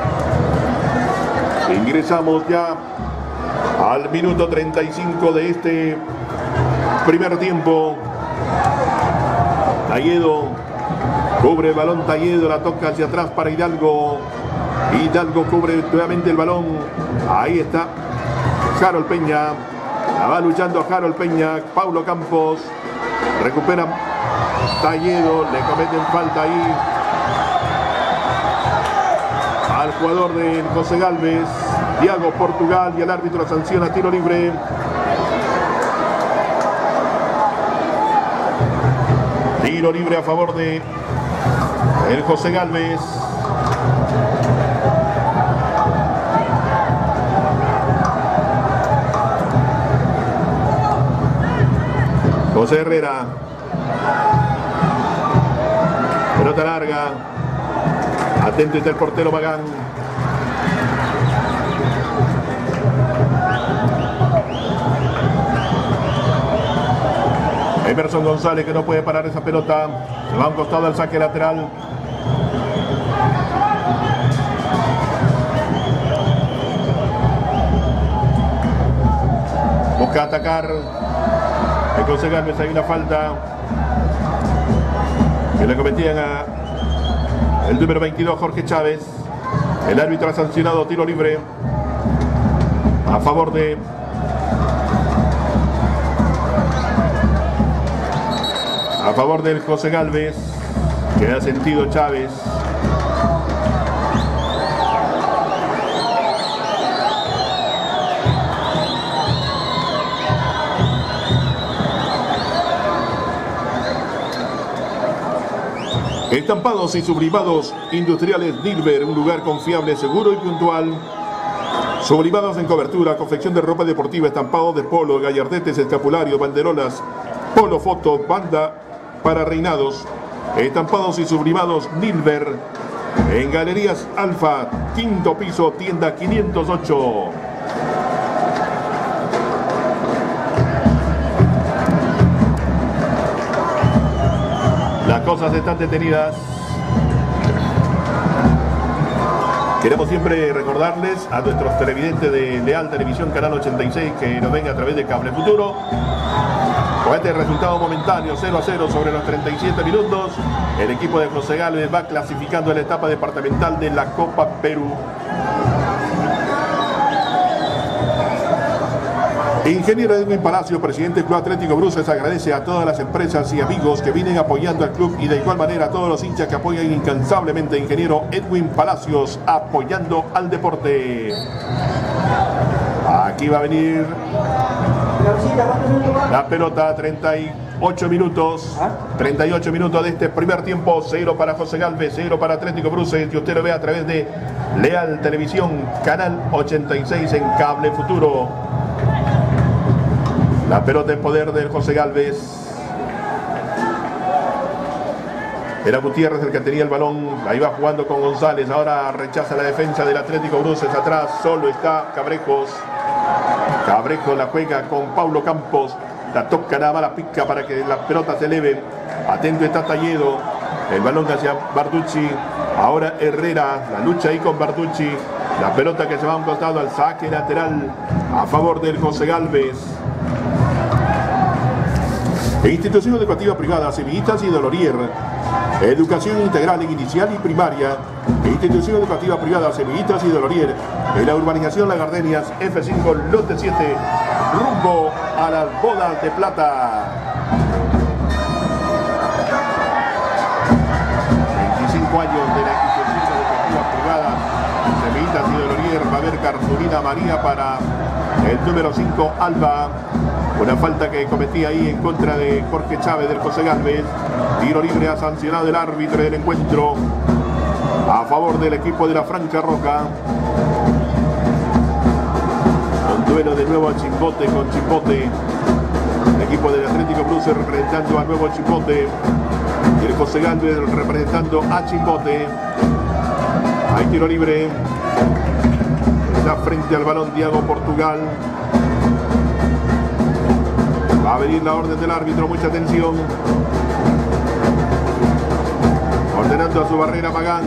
Ingresamos ya al minuto treinta y cinco de este primer tiempo. Talledo cubre el balón, Talledo la toca hacia atrás para Hidalgo. Hidalgo cubre nuevamente el balón. Ahí está Harold Peña. La va luchando Harold Peña. Paulo Campos recupera Talledo. Le cometen falta ahí al jugador de José Galvez. Diago Portugal, y el árbitro sanciona tiro libre. Tiro libre a favor de el José Galvez. José Herrera. Pelota larga. Atento está el portero Magán. Emerson González, que no puede parar esa pelota. Se va a un costado al saque lateral. Busca atacar. El José Galvez, hay una falta que le cometían a el número veintidós, Jorge Chávez. El árbitro ha sancionado tiro libre a favor de a favor del José Galvez, que ha sentido Chávez. Estampados y sublimados industriales Dilber, un lugar confiable, seguro y puntual. Sublimados en cobertura, confección de ropa deportiva, estampados de polo, gallardetes, escapularios, banderolas, polo, foto, banda para reinados. Estampados y sublimados Dilber, en Galerías Alfa, quinto piso, tienda quinientos ocho. Las cosas están detenidas. Queremos siempre recordarles a nuestros televidentes de Leal Televisión Canal ochenta y seis que nos ven a través de Cable Futuro. Con este resultado momentáneo, cero a cero sobre los treinta y siete minutos, el equipo de José Galvez va clasificando en la etapa departamental de la Copa Perú. Ingeniero Edwin Palacio, presidente del Club Atlético Bruces, agradece a todas las empresas y amigos que vienen apoyando al club y de igual manera a todos los hinchas que apoyan incansablemente. Ingeniero Edwin Palacios, apoyando al deporte. Aquí va a venir la pelota, treinta y ocho minutos, treinta y ocho minutos de este primer tiempo, cero para José Galvez, cero para Atlético Bruces, y usted lo ve a través de Leal Televisión, Canal ochenta y seis en Cable Futuro. La pelota en poder del José Galvez. Era Gutiérrez el que tenía el balón. Ahí va jugando con González. Ahora rechaza la defensa del Atlético Bruces. Atrás solo está Cabrejos. Cabrejos la juega con Paulo Campos. La toca, nada más la pica para que la pelota se eleve. Atento está Talledo. El balón hacia Barducci. Ahora Herrera. La lucha ahí con Barducci. La pelota que se va a un costado al saque lateral a favor del José Galvez. Institución Educativa Privada Semillitas y Dolorier. Educación integral en inicial y primaria. Institución Educativa Privada Semillitas y Dolorier. En la urbanización Las Gardenias, F cinco, lote siete, rumbo a las bodas de plata. veinticinco años de la Institución Educativa Privada Semillitas y Dolorier. Va a haber cartulina María para el número cinco, Alba. Una falta que cometía ahí en contra de Jorge Chávez del José Galvez. Tiro libre ha sancionado el árbitro del encuentro a favor del equipo de la Franja Roja. Un duelo de nuevo a Chimbote con Chimbote. El equipo del Atlético Bruce representando a nuevo Chimbote. Y el José Galvez representando a Chimbote. Hay tiro libre. Está frente al balón Diago Portugal. Va a venir la orden del árbitro, mucha atención. Ordenando a su barrera Magán.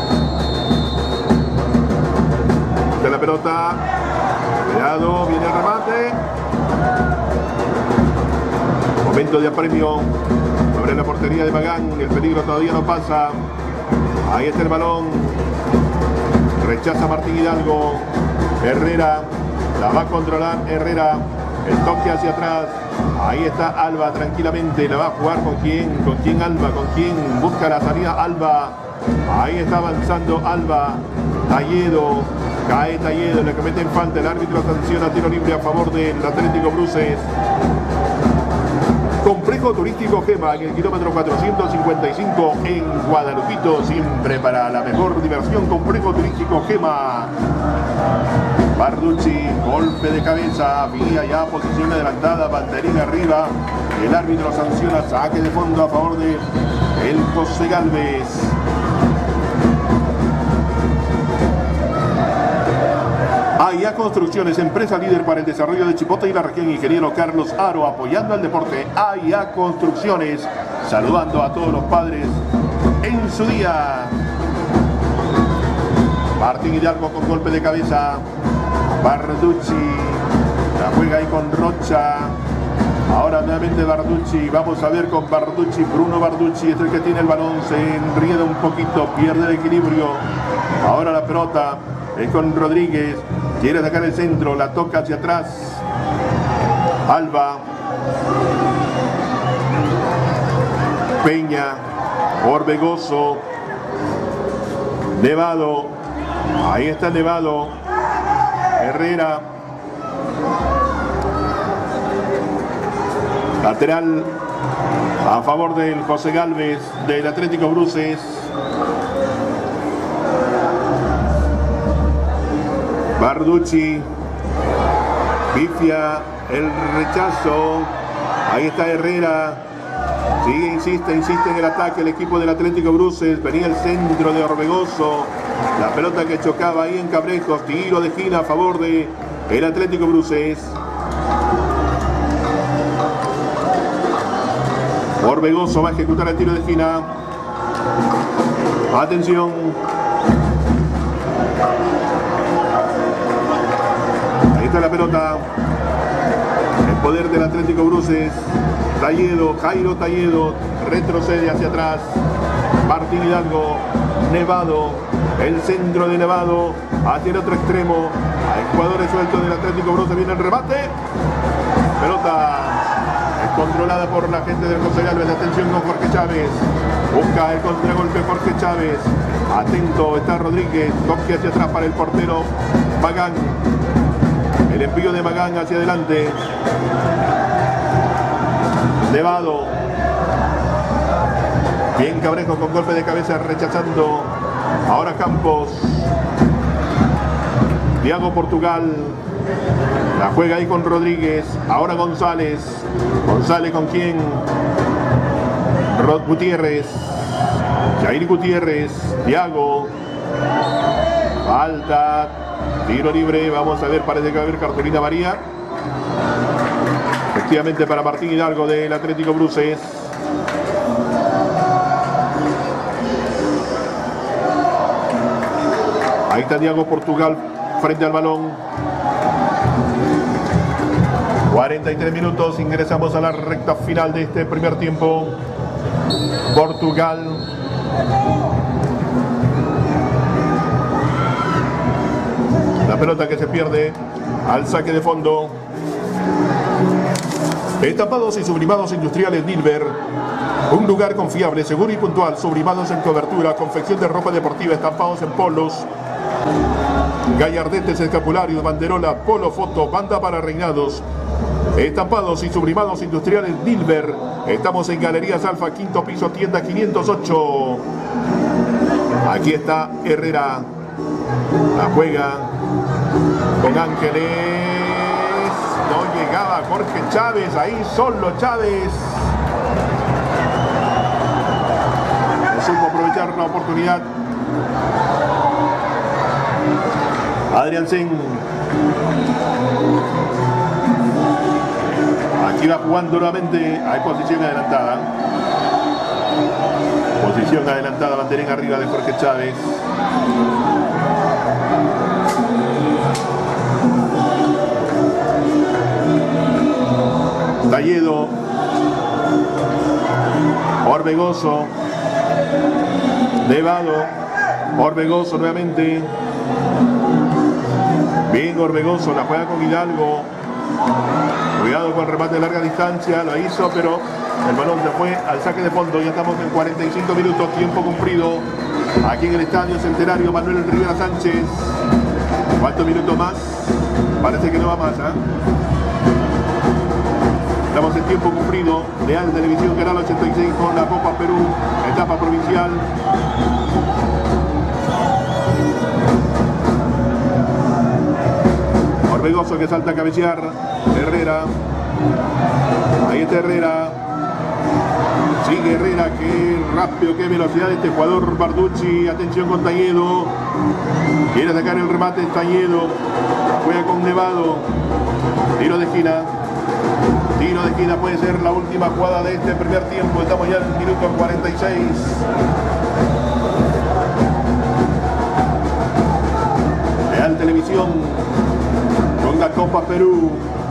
De la pelota. Cuidado, viene el remate. Momento de apremio sobre la portería de Magán. El peligro todavía no pasa. Ahí está el balón. Rechaza Martín Hidalgo. Herrera. La va a controlar Herrera. El toque hacia atrás. Ahí está Alba tranquilamente. La va a jugar con quién. Con quién Alba. Con quién busca la salida Alba. Ahí está avanzando Alba. Talledo. Cae Talledo. Le comete falta. El árbitro sanciona tiro libre a favor del Atlético Bruces. Complejo Turístico Gema en el kilómetro cuatrocientos cincuenta y cinco en Guadalupito. Siempre para la mejor diversión. Complejo Turístico Gema. Barducci, golpe de cabeza, vía ya posición adelantada, banderín arriba. El árbitro sanciona saque de fondo a favor de el José Galvez. A I A Construcciones, empresa líder para el desarrollo de Chimbote y la región. Ingeniero Carlos Aro, apoyando al deporte. A I A Construcciones, saludando a todos los padres en su día. Martín Hidalgo con golpe de cabeza. Barducci, la juega ahí con Rocha. Ahora nuevamente Barducci. Vamos a ver con Barducci. Bruno Barducci es el que tiene el balón. Se enrieda un poquito, pierde el equilibrio. Ahora la pelota es con Rodríguez. Quiere sacar el centro, la toca hacia atrás. Alba. Peña. Orbegoso. Nevado. Ahí está Nevado. Herrera. Lateral a favor del José Galvez del Atlético Bruces. Barducci. Pifia el rechazo. Ahí está Herrera. Sigue, insiste, insiste en el ataque el equipo del Atlético Bruces. Venía el centro de Orbegoso. La pelota que chocaba ahí en Cabrejos. Tiro de esquina a favor de el Atlético Bruces. Orbegoso va a ejecutar el tiro de esquina. Atención. Ahí está la pelota. El poder del Atlético Bruces. Talledo, Jairo Talledo. Retrocede hacia atrás. Martín Hidalgo. Nevado. El centro de Nevado hacia el otro extremo. Hay jugadores sueltos del Atlético Bruces. Viene el remate. Pelota es controlada por la gente del José Galvez. Atención con Jorge Chávez. Busca el contragolpe Jorge Chávez. Atento está Rodríguez. Toque hacia atrás para el portero Magán. El envío de Magán hacia adelante. Nevado. Bien Cabrejo con golpe de cabeza rechazando. Ahora Campos. Diago Portugal. La juega ahí con Rodríguez. Ahora González. González con quién. Rod Gutiérrez. Jair Gutiérrez. Diago. Falta. Tiro libre. Vamos a ver. Parece que va a haber cartulina María. Efectivamente para Martín Hidalgo del Atlético Bruces. Ahí está Diago Portugal frente al balón. cuarenta y tres minutos, ingresamos a la recta final de este primer tiempo. Portugal la pelota que se pierde al saque de fondo. Estampados y sublimados industriales Dilber, un lugar confiable, seguro y puntual. Sublimados en cobertura, confección de ropa deportiva, estampados en polos, gallardetes, escapularios, banderola, polo, foto, banda para reinados. Estampados y sublimados industriales Dilber. Estamos en Galerías Alfa, quinto piso, tienda quinientos ocho. Aquí está Herrera, la juega con Ángeles. No llegaba Jorge Chávez, ahí solo Chávez. No supo aprovechar la oportunidad. Adrián Sen. Aquí va jugando nuevamente. Hay posición adelantada. Posición adelantada, banderín arriba de Jorge Chávez. Talledo, Orbegoso, Nevado, Orbegoso nuevamente. Bien Orbegoso, la juega con Hidalgo. Cuidado con el remate de larga distancia, lo hizo, pero el balón se fue al saque de fondo. Ya estamos en cuarenta y cinco minutos, tiempo cumplido. Aquí en el Estadio Centenario Manuel Rivera Sánchez. ¿Cuántos minutos más? Parece que no va más, ¿eh? Estamos en tiempo cumplido. Leal Televisión, Canal ochenta y seis con la Copa Perú, etapa provincial. Orbegoso que salta a cabecear. Herrera. Ahí está Herrera. Sigue Herrera, qué rápido, qué velocidad este jugador Barducci. Atención con Talledo. Quiere sacar el remate Talledo. Juega con Nevado. Tiro de esquina. Tiro de esquina, puede ser la última jugada de este primer tiempo. Estamos ya en el minuto cuarenta y seis. Leal Televisión con la Copa Perú.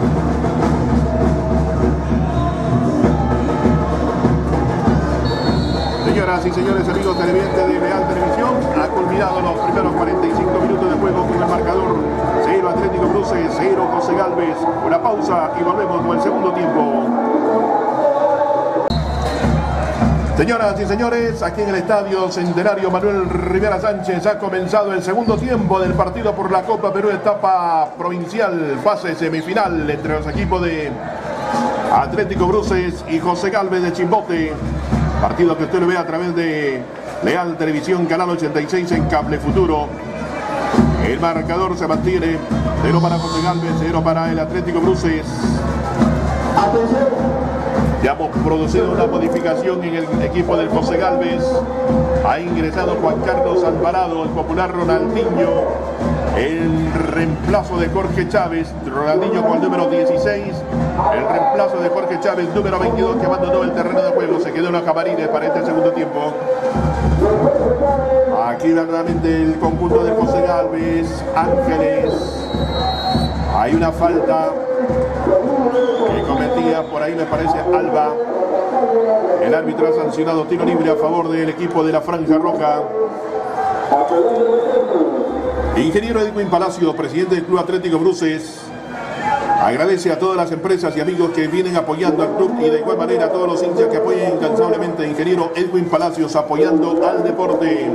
Señoras y señores, amigos televidentes de Leal Televisión, ha culminado los primeros cuarenta y cinco minutos de juego con el marcador cero Atlético Bruces, cero José Galvez. Una pausa y volvemos con el segundo tiempo. Señoras y señores, aquí en el Estadio Centenario Manuel Rivera Sánchez ha comenzado el segundo tiempo del partido por la Copa Perú, etapa provincial, fase semifinal entre los equipos de Atlético Bruces y José Galvez de Chimbote. Partido que usted lo ve a través de Leal Televisión, Canal ochenta y seis en Cable Futuro. El marcador se mantiene, cero para José Galvez, cero para el Atlético Bruces. Ya hemos producido una modificación en el equipo del José Galvez. Ha ingresado Juan Carlos Alvarado, el popular Ronaldinho, el reemplazo de Jorge Chávez. Ronaldinho con el número dieciséis, el reemplazo de Jorge Chávez, número veintidós, que abandonó el terreno de juego. Se quedó en los camarines para este segundo tiempo. Aquí verdaderamente el conjunto de José Galvez, Ángeles. Hay una falta que cometía por ahí, me parece, Alba. El árbitro ha sancionado tiro libre a favor del equipo de la Franja Roja. Ingeniero Edwin Palacio, presidente del Club Atlético Bruces, agradece a todas las empresas y amigos que vienen apoyando al club y de igual manera a todos los hinchas que apoyan incansablemente. Ingeniero Edwin Palacios apoyando al deporte.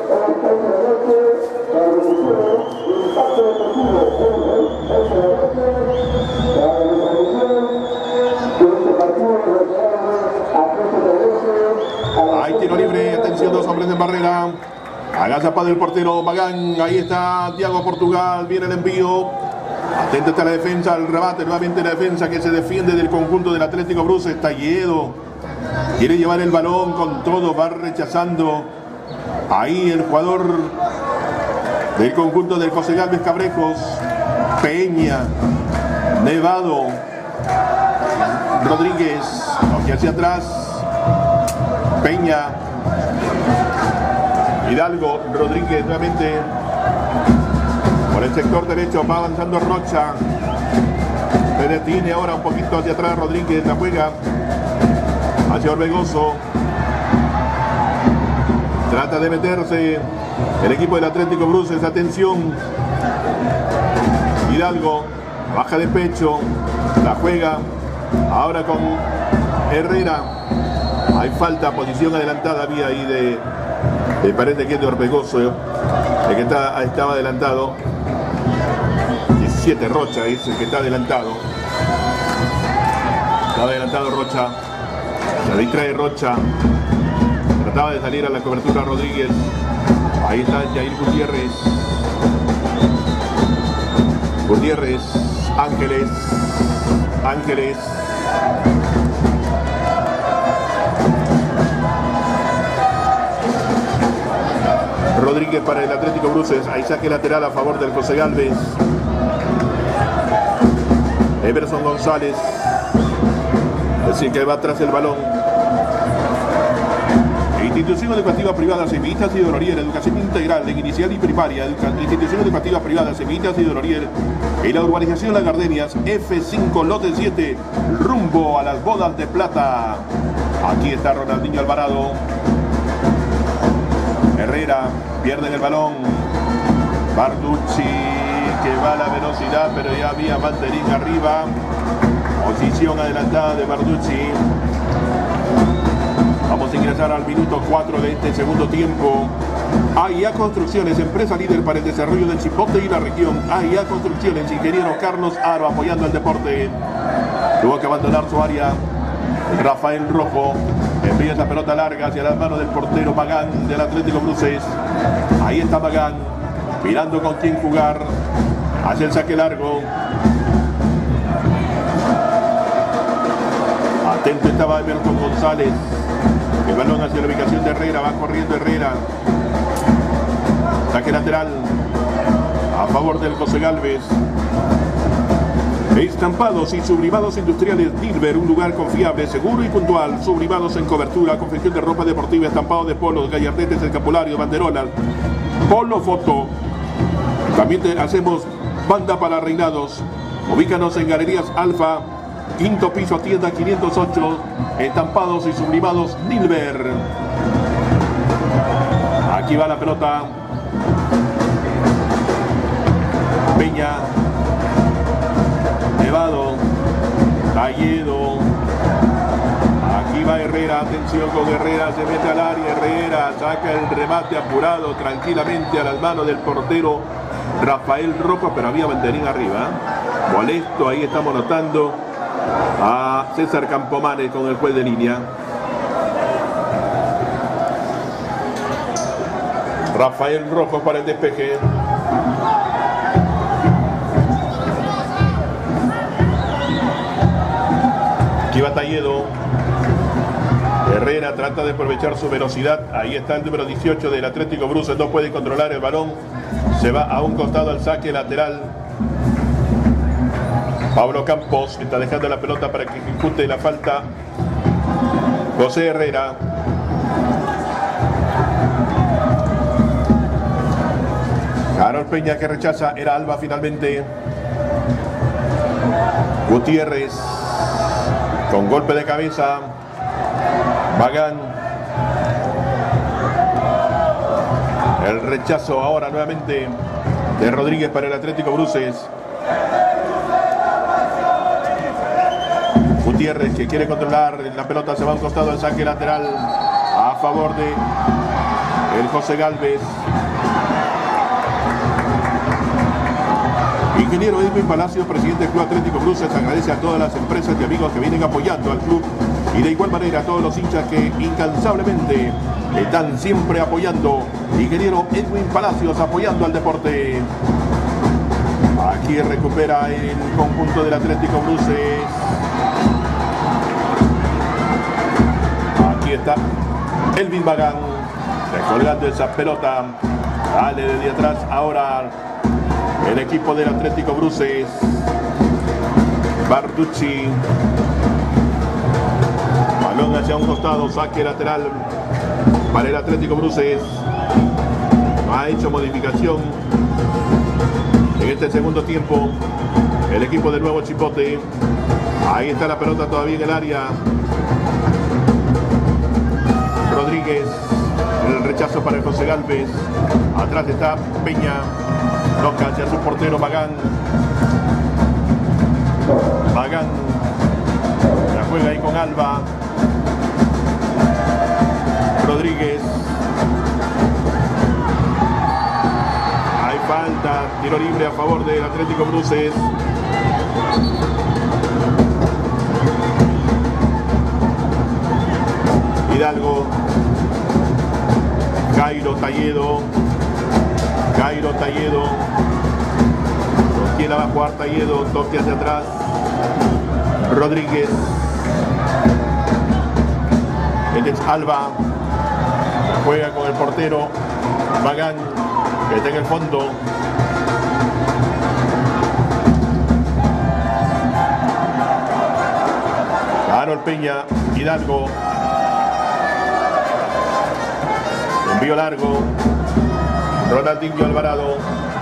Hay tiro libre, atención, dos hombres en barrera. Agazapado el portero Magán, ahí está Thiago Portugal, viene el envío. Atento está la defensa, el rebate, nuevamente la defensa que se defiende del conjunto del Atlético Bruces. Talledo quiere llevar el balón con todo, va rechazando. Ahí el jugador del conjunto del José Galvez Cabrejos. Peña, Nevado, Rodríguez, aunque hacia atrás, Peña, Hidalgo, Rodríguez nuevamente por el sector derecho, va avanzando Rocha. Se detiene ahora un poquito hacia atrás Rodríguez, la juega hacia Orbegoso. Trata de meterse el equipo del Atlético Bruces. Atención. Hidalgo baja de pecho, la juega ahora con Herrera. Hay falta, posición adelantada había ahí de, de parece que es de Orbegoso, el que está, estaba adelantado. diecisiete Rocha es el que está adelantado. Estaba adelantado Rocha. Se distrae Rocha. Trataba de salir a la cobertura Rodríguez. Ahí está Jair Gutiérrez. Gutiérrez. Ángeles. Ángeles. Rodríguez para el Atlético Bruces. Ahí saque lateral a favor del José Galvez. Everson González. Es decir, que va tras el balón. Institución educativa privada Semillitas y Dolorier, educación integral en inicial y primaria. Institución educativa privada Semillitas y Dolorier. En la urbanización Las Gardenias, F cinco, lote siete, rumbo a las bodas de plata. Aquí está Ronaldinho Alvarado. Herrera, pierden el balón. Barducci, que va a la velocidad, pero ya había Manterín arriba. Posición adelantada de Barducci. Vamos a ingresar al minuto cuatro de este segundo tiempo. A I A Construcciones, empresa líder para el desarrollo del Chipote y la región. A I A Construcciones, ingeniero Carlos Aro apoyando el deporte. Tuvo que abandonar su área. Rafael Rojo envía esa pelota larga hacia las manos del portero Magán del Atlético Bruces. Ahí está Magán, mirando con quién jugar. Hace el saque largo. Atento estaba Everton González. El balón hacia la ubicación de Herrera, va corriendo Herrera. Saque lateral a favor del José Galvez. Estampados y sublimados industriales Dilber, un lugar confiable, seguro y puntual. Sublimados en cobertura, confección de ropa deportiva, estampado de polos, gallardetes, escapulario, banderolas, polo foto. También te hacemos banda para reinados. Ubícanos en Galerías Alfa, quinto piso, tienda quinientos ocho, estampados y sublimados Dilber. Aquí va la pelota. Peña. Nevado. Talledo. Aquí va Herrera, atención con Herrera, se mete al área, Herrera saca el remate apurado tranquilamente a las manos del portero Rafael Rojo, pero había Banderín arriba. Molesto, ahí estamos notando a César Campomanes con el juez de línea. Rafael Rojo para el despeje. Aquí va Talledo. Herrera trata de aprovechar su velocidad. Ahí está el número dieciocho del Atlético Bruces. No puede controlar el balón. Se va a un costado al saque lateral. Pablo Campos está dejando la pelota para que ejecute la falta José Herrera. Carol Peña que rechaza, era Alba finalmente. Gutiérrez con golpe de cabeza. Magán. El rechazo ahora nuevamente de Rodríguez para el Atlético Bruces. Gutiérrez que quiere controlar la pelota, se va a un costado al saque lateral a favor de el José Galvez. Ingeniero Edwin Palacio, presidente del Club Atlético Bruces, agradece a todas las empresas y amigos que vienen apoyando al club y de igual manera a todos los hinchas que incansablemente están siempre apoyando. Ingeniero Edwin Palacios apoyando al deporte. Aquí recupera el conjunto del Atlético Bruces. Aquí está Elvin Magán recolgando esa pelota. Sale desde atrás ahora el equipo del Atlético Bruces. Barducci. Balón hacia un costado, saque lateral para el Atlético Bruces. No ha hecho modificación en este segundo tiempo el equipo del Nuevo Chimbote. Ahí está la pelota todavía en el área. Rodríguez, el rechazo para José Galvez. Atrás está Peña. Toca hacia su portero Magán. Magán la juega ahí con Alba. Rodríguez. Hay falta, tiro libre a favor del Atlético Bruces. Hidalgo. Jairo Talledo. Jairo Talledo. ¿Quién la va a jugar Talledo? Toque hacia atrás. Rodríguez. El ex Alba. Juega con el portero Magán, que está en el fondo. Harold Peña. Hidalgo. Envío largo. Ronaldinho Alvarado.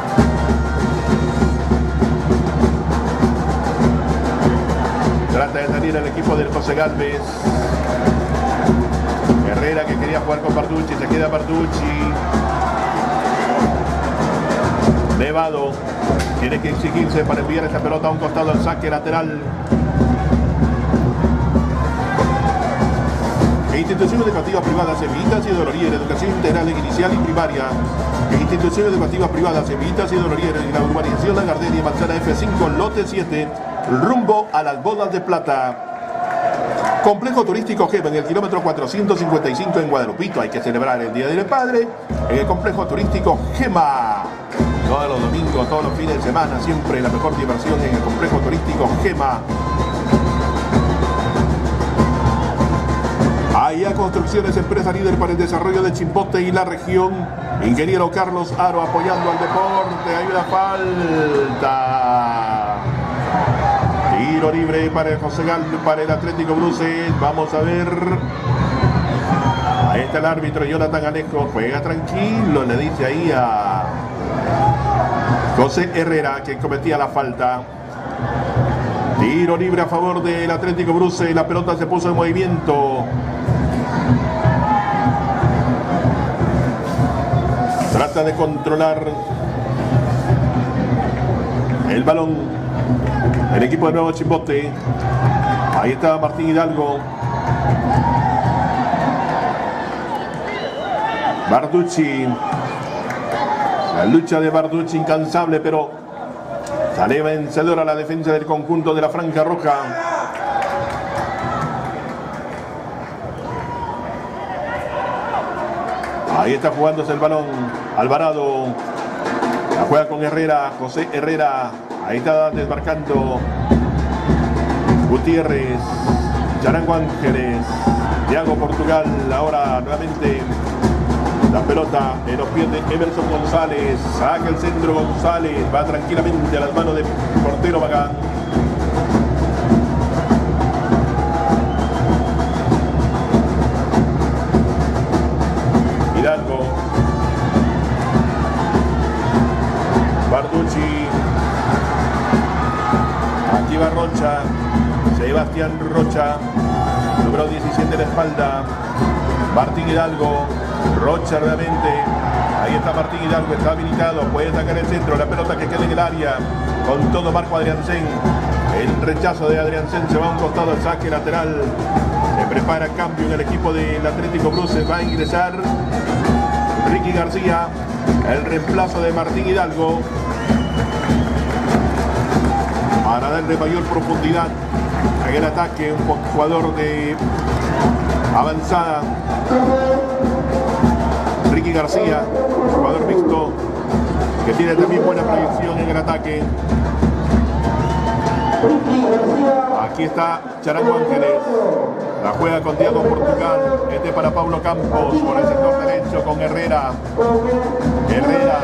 Trata de salir el equipo del José Galvez. Herrera, que quería jugar con Barducci. Se queda Barducci. Nevado. Tiene que exigirse para enviar esta pelota a un costado al saque lateral. Instituciones educativas privadas Semillitas y Dolorier, educación integral en inicial y primaria. Instituciones educativas privadas Semillitas y Dolorier, en la urbanización La Gardenia, manzana F cinco, lote siete, rumbo a las Bodas de Plata. Complejo turístico Gema, en el kilómetro cuatrocientos cincuenta y cinco en Guadalupito. Hay que celebrar el Día del Padre en el complejo turístico Gema. Todos los domingos, todos los fines de semana, siempre la mejor diversión en el complejo turístico Gema. Allá Construcciones, empresa líder para el desarrollo de Chimbote y la región. Ingeniero Carlos Aro apoyando al deporte. Hay una falta. Tiro libre para el José Galvez, para el Atlético Bruces. Vamos a ver. Ahí está el árbitro Jonathan Alejo. Juega tranquilo, le dice ahí a José Herrera, que cometía la falta. Tiro libre a favor del Atlético Bruces. La pelota se puso en movimiento. Trata de controlar el balón el equipo de Nuevo Chimbote. Ahí está Martín Hidalgo. Barducci. La lucha de Barducci incansable, pero sale vencedora la defensa del conjunto de la Franja Roja. Ahí está jugándose el balón Alvarado. La juega con Herrera, José Herrera. Ahí está desmarcando Gutiérrez, Charango Ángeles, Thiago Portugal. Ahora nuevamente la pelota en los pies de Emerson González. Saca el centro González. Va tranquilamente a las manos de portero Magán. Hidalgo. Barducci. Aquí va Rocha. Sebastián Rocha. Número diecisiete en la espalda. Martín Hidalgo. Rocha nuevamente. Ahí está Martín Hidalgo. Está habilitado. Puede sacar el centro. La pelota que queda en el área. Con todo Marco Adriancén. El rechazo de Adriancén se va a un costado al saque lateral. Se prepara cambio en el equipo del Atlético Bruces. Va a ingresar Ricky García. El reemplazo de Martín Hidalgo. Para darle mayor profundidad en el ataque. Un jugador de avanzada. Ricky García, jugador mixto, que tiene también buena proyección en el ataque. Aquí está Charango Ángeles. La juega con Thiago Portugal. Este para Pablo Campos por el sector derecho con Herrera. Herrera.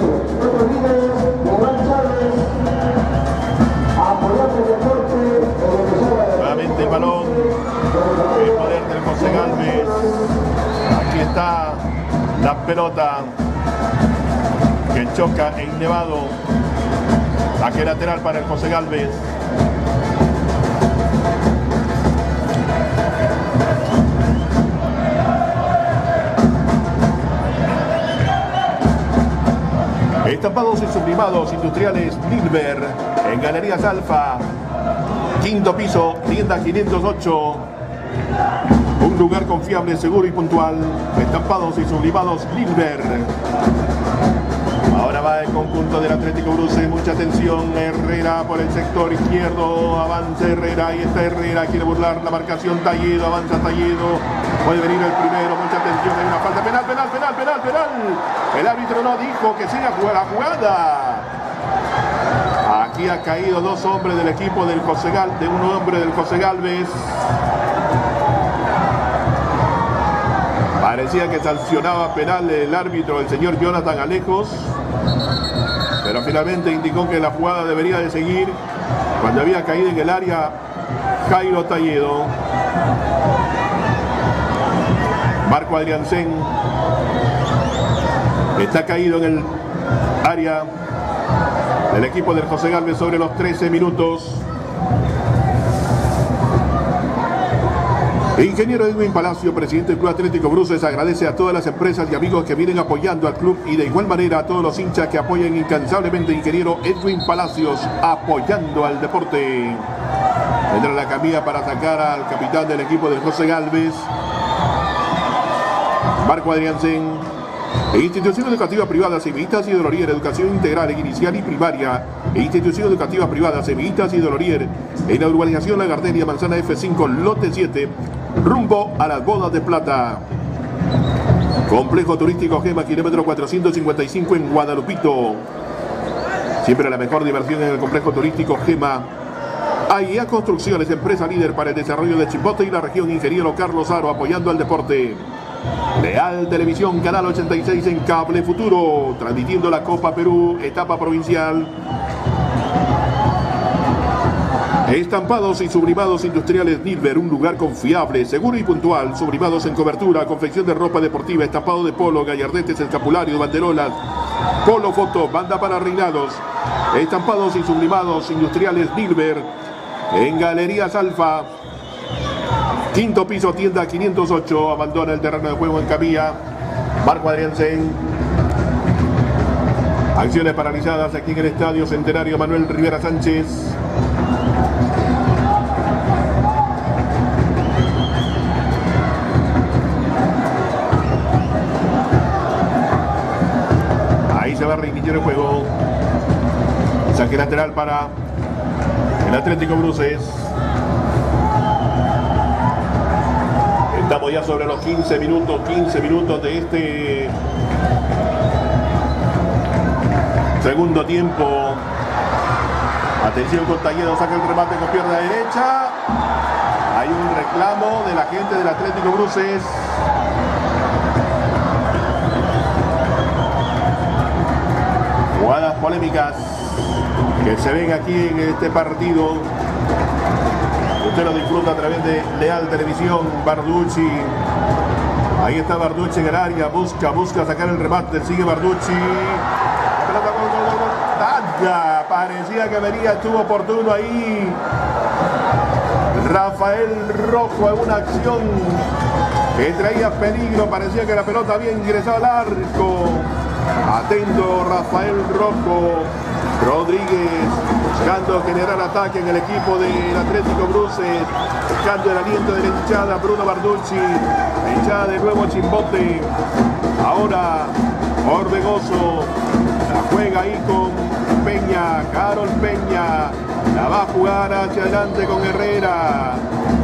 Nuevamente el balón. El poder del José Galvez. Aquí está la pelota que choca en Nevado. Saque lateral para el José Gálvez. Estampados y sublimados industriales Dilber en Galerías Alfa, quinto piso, tienda quinientos ocho. Un lugar confiable, seguro y puntual. Estampados y sublimados Dilber. Ahora va el conjunto del Atlético Bruces, mucha atención. Herrera por el sector izquierdo, avanza Herrera, ahí está Herrera, quiere burlar la marcación. Talledo, avanza Talledo, puede venir el primero, mucha atención, hay una falta. Penal, penal, penal, penal, penal. El árbitro no dijo que siga la jugada. Aquí ha caído dos hombres del equipo del José Gálvez, de un hombre del José Gálvez. Parecía que sancionaba penal el árbitro, el señor Jonathan Alejos, pero finalmente indicó que la jugada debería de seguir cuando había caído en el área Jairo Talledo. Marco Adriancén está caído en el área del equipo del José Gálvez sobre los trece minutos. Ingeniero Edwin Palacio, presidente del Club Atlético Bruces, agradece a todas las empresas y amigos que vienen apoyando al club y de igual manera a todos los hinchas que apoyan incansablemente. Ingeniero Edwin Palacios apoyando al deporte. Entra la camilla para sacar al capitán del equipo del José Gálvez, Marco Adriancén. Institución educativa privada Semillitas y Dolorier, educación integral en inicial y primaria. Institución educativa privada Semillitas y Dolorier, en la urbanización La Gardenia, Manzana F cinco, lote siete, rumbo a las Bodas de Plata. Complejo turístico Gema, kilómetro cuatrocientos cincuenta y cinco en Guadalupito. Siempre la mejor diversión en el complejo turístico Gema. A I A Construcciones, empresa líder para el desarrollo de Chimbote y la región. Ingeniero Carlos Aro apoyando al deporte. Leal Televisión, canal ochenta y seis en Cable Futuro, transmitiendo la Copa Perú, etapa provincial. Estampados y sublimados industriales Dilber, un lugar confiable, seguro y puntual. Sublimados en cobertura, confección de ropa deportiva, estampado de polo, gallardetes, escapularios, banderolas, polo foto, banda para reinados. Estampados y sublimados industriales Dilber en Galerías Alfa, quinto piso, tienda quinientos ocho. Abandona el terreno de juego en camilla Marco Adriancén. Acciones paralizadas aquí en el Estadio Centenario Manuel Rivera Sánchez. Ahí se va a reiniciar el juego. Saque lateral para el Atlético Bruces. Estamos ya sobre los quince minutos, quince minutos de este segundo tiempo. Atención con Talledo, saca el remate con pierna derecha. Hay un reclamo de la gente del Atlético Bruces. Jugadas polémicas que se ven aquí en este partido. Usted lo disfruta a través de Leal Televisión. Barducci. Ahí está Barducci en el área. Busca, busca sacar el remate. Sigue Barducci. Pelota, gol, gol, gol, gol. ¡Tanda! Parecía que venía, estuvo oportuno ahí Rafael Rojo en una acción que traía peligro. Parecía que la pelota había ingresado al arco. Atento Rafael Rojo. Rodríguez buscando generar ataque en el equipo del Atlético Bruces, buscando el aliento de la hinchada. Bruno Barducci, la hinchada de nuevo Chimbote. Ahora Orbegoso la juega ahí con Peña, Carol Peña, la va a jugar hacia adelante con Herrera.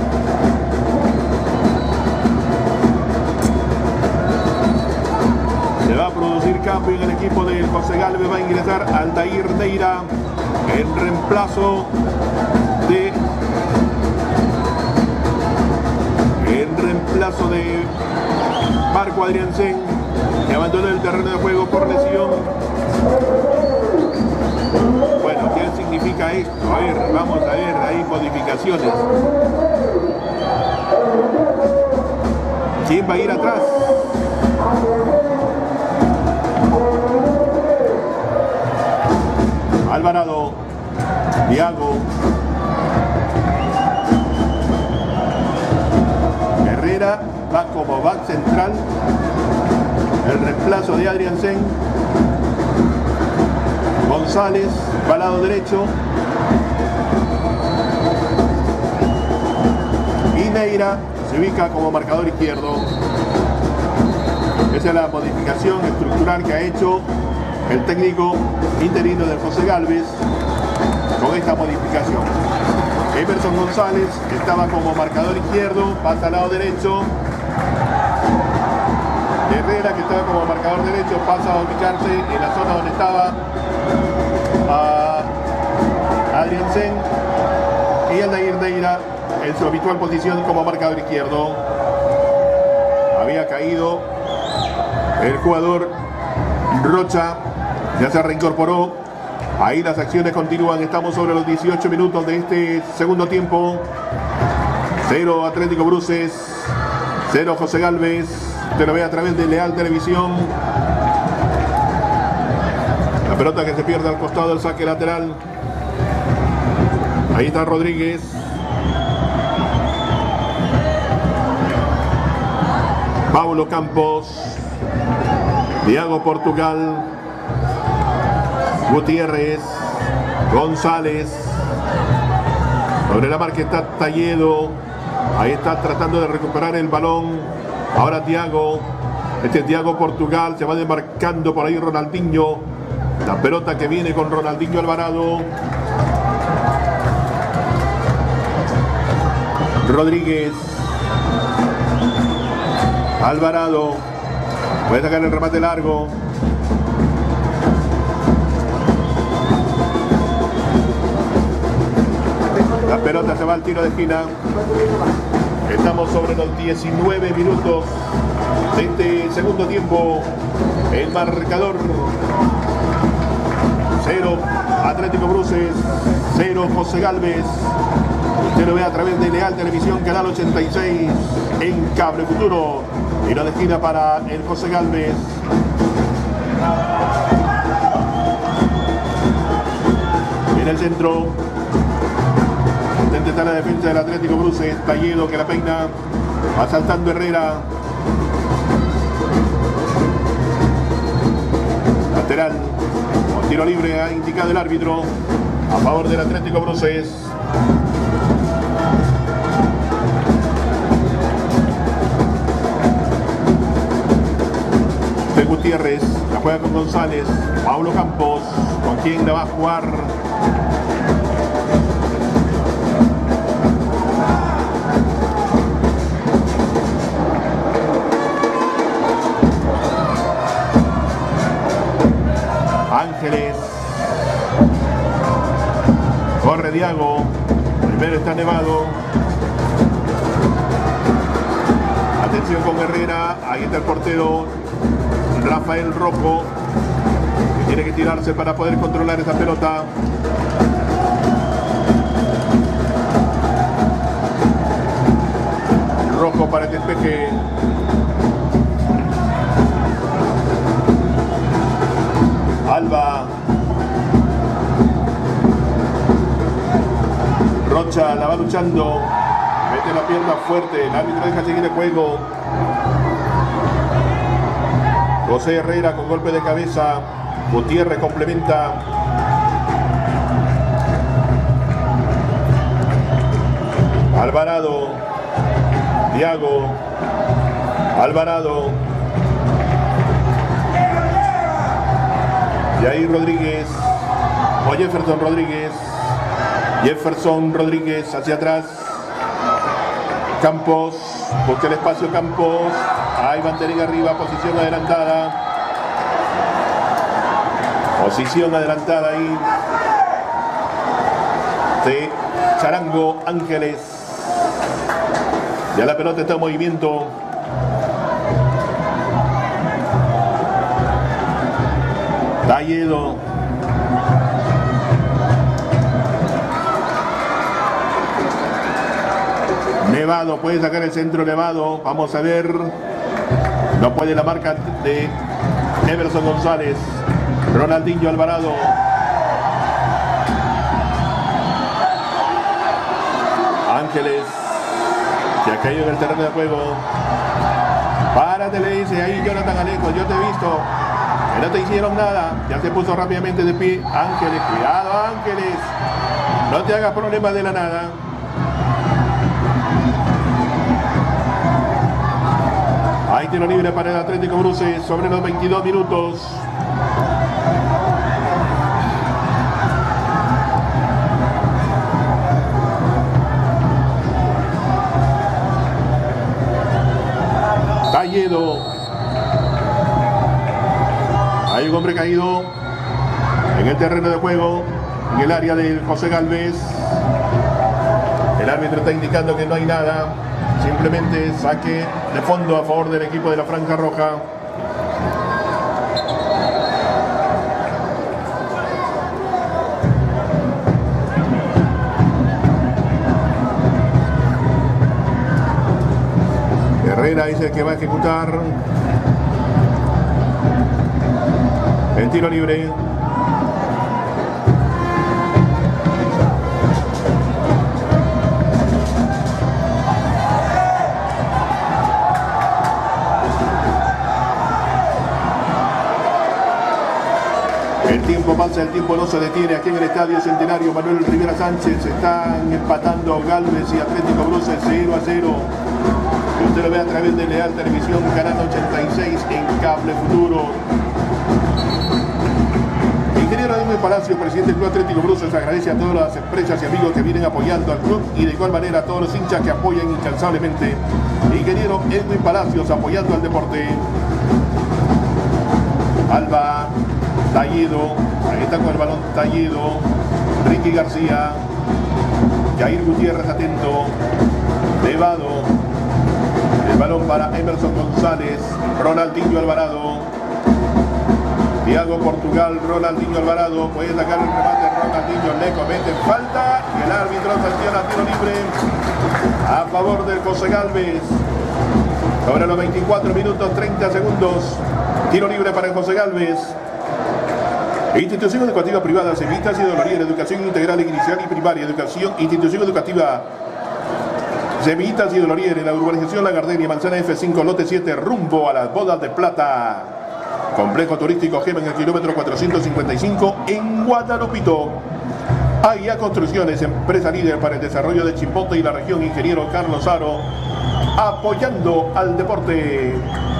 Se va a producir cambio en el equipo del José Gálvez. Va a ingresar Altair Neira en reemplazo de en reemplazo de Marco Adriancén, que abandonó el terreno de juego por lesión. Bueno, ¿qué significa esto? A ver, vamos a ver, hay modificaciones. ¿Quién va a ir atrás? Alvarado Diago. Herrera va como back central. El reemplazo de Adriansen. González va al lado derecho. Y Neira se ubica como marcador izquierdo. Esa es la modificación estructural que ha hecho el técnico interino de José Gálvez con esta modificación. Emerson González estaba como marcador izquierdo, pasa al lado derecho. Herrera, que estaba como marcador derecho, pasa a ubicarse en la zona donde estaba a Adriansen, y Aldair Neira en su habitual posición como marcador izquierdo. Había caído el jugador Rocha, ya se reincorporó. Ahí las acciones continúan. Estamos sobre los dieciocho minutos de este segundo tiempo. Cero Atlético Bruces, cero José Gálvez. Usted lo ve a través de Leal Televisión. La pelota que se pierde al costado del saque lateral. Ahí está Rodríguez. Paulo Campos. Diago Portugal. Gutiérrez. González. Sobre la marca está Talledo. Ahí está tratando de recuperar el balón. Ahora Diago. Este es Diago Portugal. Se va demarcando por ahí Ronaldinho. La pelota que viene con Ronaldinho Alvarado. Rodríguez. Alvarado. Puede sacar el remate largo. La pelota se va al tiro de esquina. Estamos sobre los diecinueve minutos de este segundo tiempo. El marcador: cero Atlético Bruces, cero José Gálvez. Usted lo ve a través de Leal Televisión, canal ochenta y seis en Cable Futuro. Tiro de esquina para el José Gálvez. Viene el centro. Intenta la defensa del Atlético Bruces. Talledo que la peina. Va saltando Herrera. Lateral. Con tiro libre ha indicado el árbitro a favor del Atlético Bruces. De Gutiérrez. La juega con González. Paulo Campos. ¿Con quién la va a jugar? Ángeles. Corre Diago. Primero está Nevado. Atención con Herrera. Ahí está el portero Rafael Rojo, que tiene que tirarse para poder controlar esa pelota. Rojo para que despeje. Alba. Rocha la va luchando. Mete la pierna fuerte. El árbitro deja seguir el juego. José Herrera con golpe de cabeza. Gutiérrez complementa. Alvarado. Diago. Alvarado. Y ahí Rodríguez. O Jefferson Rodríguez. Jefferson Rodríguez hacia atrás. Campos. Busca el espacio Campos. Ahí Banderín arriba. Posición adelantada. Posición adelantada ahí de Charango Ángeles. Ya la pelota está en movimiento. Talledo. Nevado, puede sacar el centro Nevado. Vamos a ver. No puede la marca de Emerson González. Ronaldinho Alvarado. Ángeles, que ha caído en el terreno de juego. Párate, le dice ahí Jonathan Alejo, yo te he visto, que no te hicieron nada. Ya se puso rápidamente de pie. Ángeles, cuidado Ángeles, no te hagas problemas de la nada. Hay tiro libre para el Atlético Bruces sobre los veintidós minutos. Talledo. Hay un hombre caído en el terreno de juego, en el área de José Gálvez. El árbitro está indicando que no hay nada. Simplemente saque de fondo a favor del equipo de la Franja Roja. Herrera dice el que va a ejecutar el tiro libre. El tiempo pasa, el tiempo no se detiene aquí en el Estadio Centenario Manuel Rivera Sánchez. Están empatando Gálvez y Atlético Bruces cero a cero. Usted lo ve a través de Leal Televisión, canal ochenta y seis en Cable Futuro. Ingeniero Edwin Palacio, presidente del Club Atlético Bruces, agradece a todas las empresas y amigos que vienen apoyando al club y de igual manera a todos los hinchas que apoyan incansablemente. Ingeniero Edwin Palacios apoyando al deporte. Alba, Talledo, ahí está con el balón Talledo, Ricky García, Jair Gutiérrez atento, Nevado, el balón para Emerson González, Ronaldinho Alvarado, Thiago Portugal, Ronaldinho Alvarado, puede sacar el remate, Ronaldinho le comete falta y el árbitro sanciona tiro libre a favor del José Gálvez. Sobre los veinticuatro minutos treinta segundos, tiro libre para el José Gálvez. Institución Educativa Privada Semillitas y Dolorier, Educación Integral Inicial y Primaria, Educación, Institución Educativa Semillitas y Dolorier, en la urbanización La Gardenia, Manzana F cinco, lote siete, rumbo a las Bodas de Plata. Complejo turístico Gema en el kilómetro cuatrocientos cincuenta y cinco en Guadalupito. A I A Construcciones, empresa líder para el desarrollo de Chimbote y la región, ingeniero Carlos Aro, apoyando al deporte.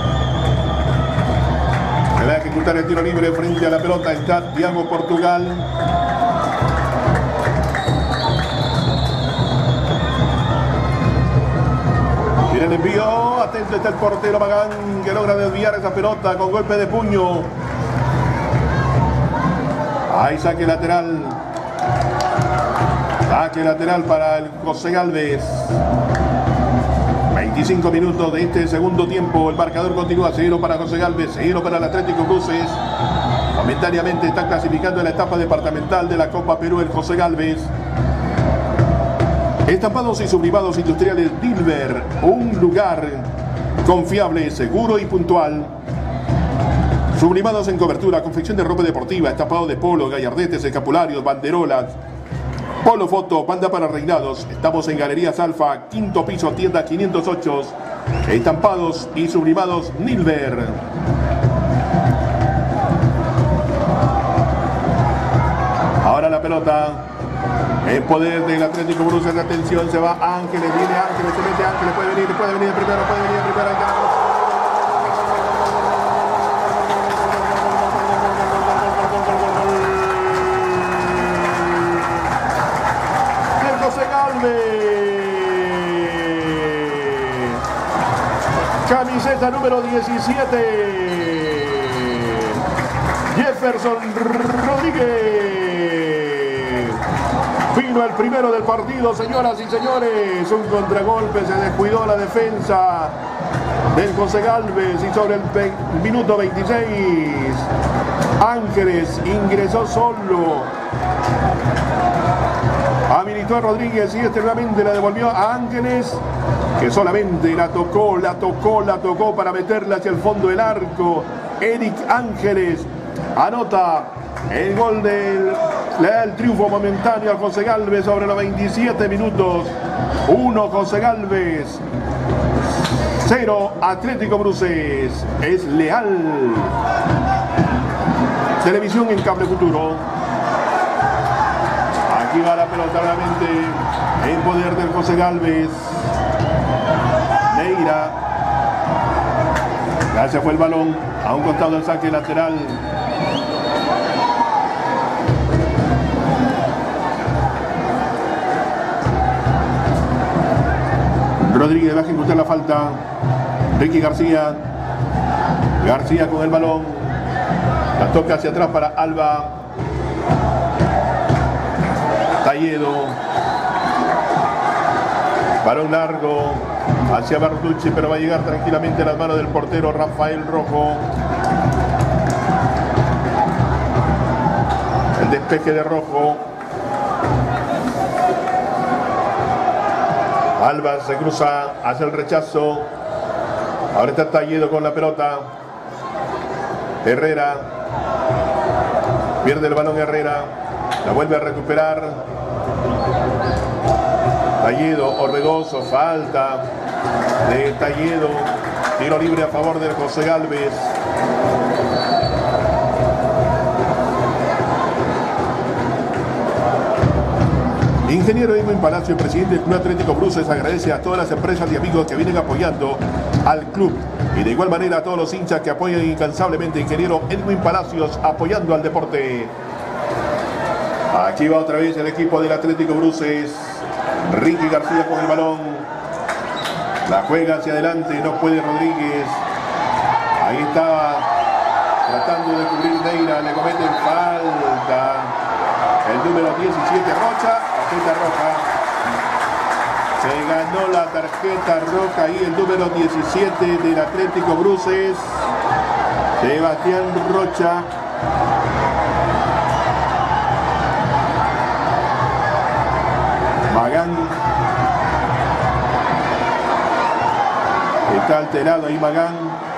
Se va a ejecutar el tiro libre frente a la pelota. Está Thiago Portugal. Mira el envío. Atento está el portero Magán, que logra desviar esa pelota con golpe de puño. Ahí saque lateral. Saque lateral para el José Gálvez. veinticinco minutos de este segundo tiempo. El marcador continúa. Cero para José Gálvez, cero para el Atlético Bruces. Momentáneamente está clasificando en la etapa departamental de la Copa Perú el José Gálvez. Estampados y sublimados industriales Dilber, un lugar confiable, seguro y puntual. Sublimados en cobertura, confección de ropa deportiva, estampado de polo, gallardetes, escapularios, banderolas, polo foto, banda para reinados. Estamos en Galerías Alfa, quinto piso, tienda quinientos ocho. Estampados y sublimados Nilver. Ahora la pelota en poder del Atlético Bruces. De atención, se va Ángeles, viene Ángeles, se mete Ángeles, puede venir, puede venir de primero, puede venir de primero. Camiseta número diecisiete, Jefferson Rodríguez. Vino el primero del partido, señoras y señores. Un contragolpe, se descuidó la defensa del José Gálvez y sobre el minuto veintiséis Ángeles ingresó solo. Habilitó a Rodríguez y este nuevamente la devolvió a Ángeles, que solamente la tocó, la tocó, la tocó para meterla hacia el fondo del arco. Eric Ángeles anota el gol del Le da el triunfo momentáneo a José Gálvez sobre los veintisiete minutos. uno José Gálvez, cero Atlético Bruces. Es Leal. Televisión en Cable Futuro. Aquí va la pelota nuevamente en poder del José Gálvez. Neira. Ya se fue el balón a un costado del saque lateral. Rodríguez va a ejecutar la falta. Ricky García. García con el balón. La toca hacia atrás para Alba. Talledo. Balón largo hacia Bertucci, pero va a llegar tranquilamente a las manos del portero Rafael Rojo. El despeje de Rojo. Alba se cruza, hace el rechazo. Ahora está Talledo con la pelota. Herrera. Pierde el balón Herrera. La vuelve a recuperar. Talledo, Orbegoso, falta de Talledo. Tiro libre a favor de José Gálvez. Ingeniero Edwin Palacio, presidente del Club Atlético Bruces, agradece a todas las empresas y amigos que vienen apoyando al club y de igual manera a todos los hinchas que apoyan incansablemente. Ingeniero Edwin Palacios apoyando al deporte. Aquí va otra vez el equipo del Atlético Bruces. Ricky García con el balón. La juega hacia adelante, no puede Rodríguez. Ahí estaba tratando de cubrir Neira, le cometen falta. El número diecisiete, Rocha, tarjeta roja. Se ganó la tarjeta roja ahí el número diecisiete del Atlético Bruces. Sebastián Rocha. Magán. Está alterado ahí Magán.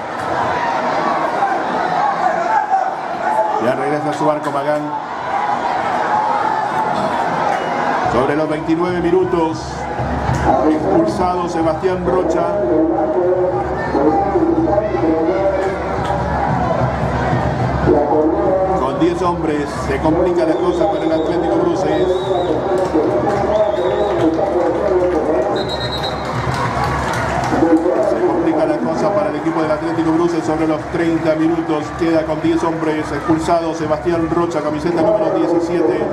Ya regresa a su barco Magán. Sobre los veintinueve minutos, expulsado Sebastián Rocha. Con diez hombres se complica la cosa para el Atlético Bruces. Se complica la cosa para el equipo del Atlético Bruces sobre los treinta minutos. Queda con diez hombres expulsado Sebastián Rocha, camiseta número diecisiete.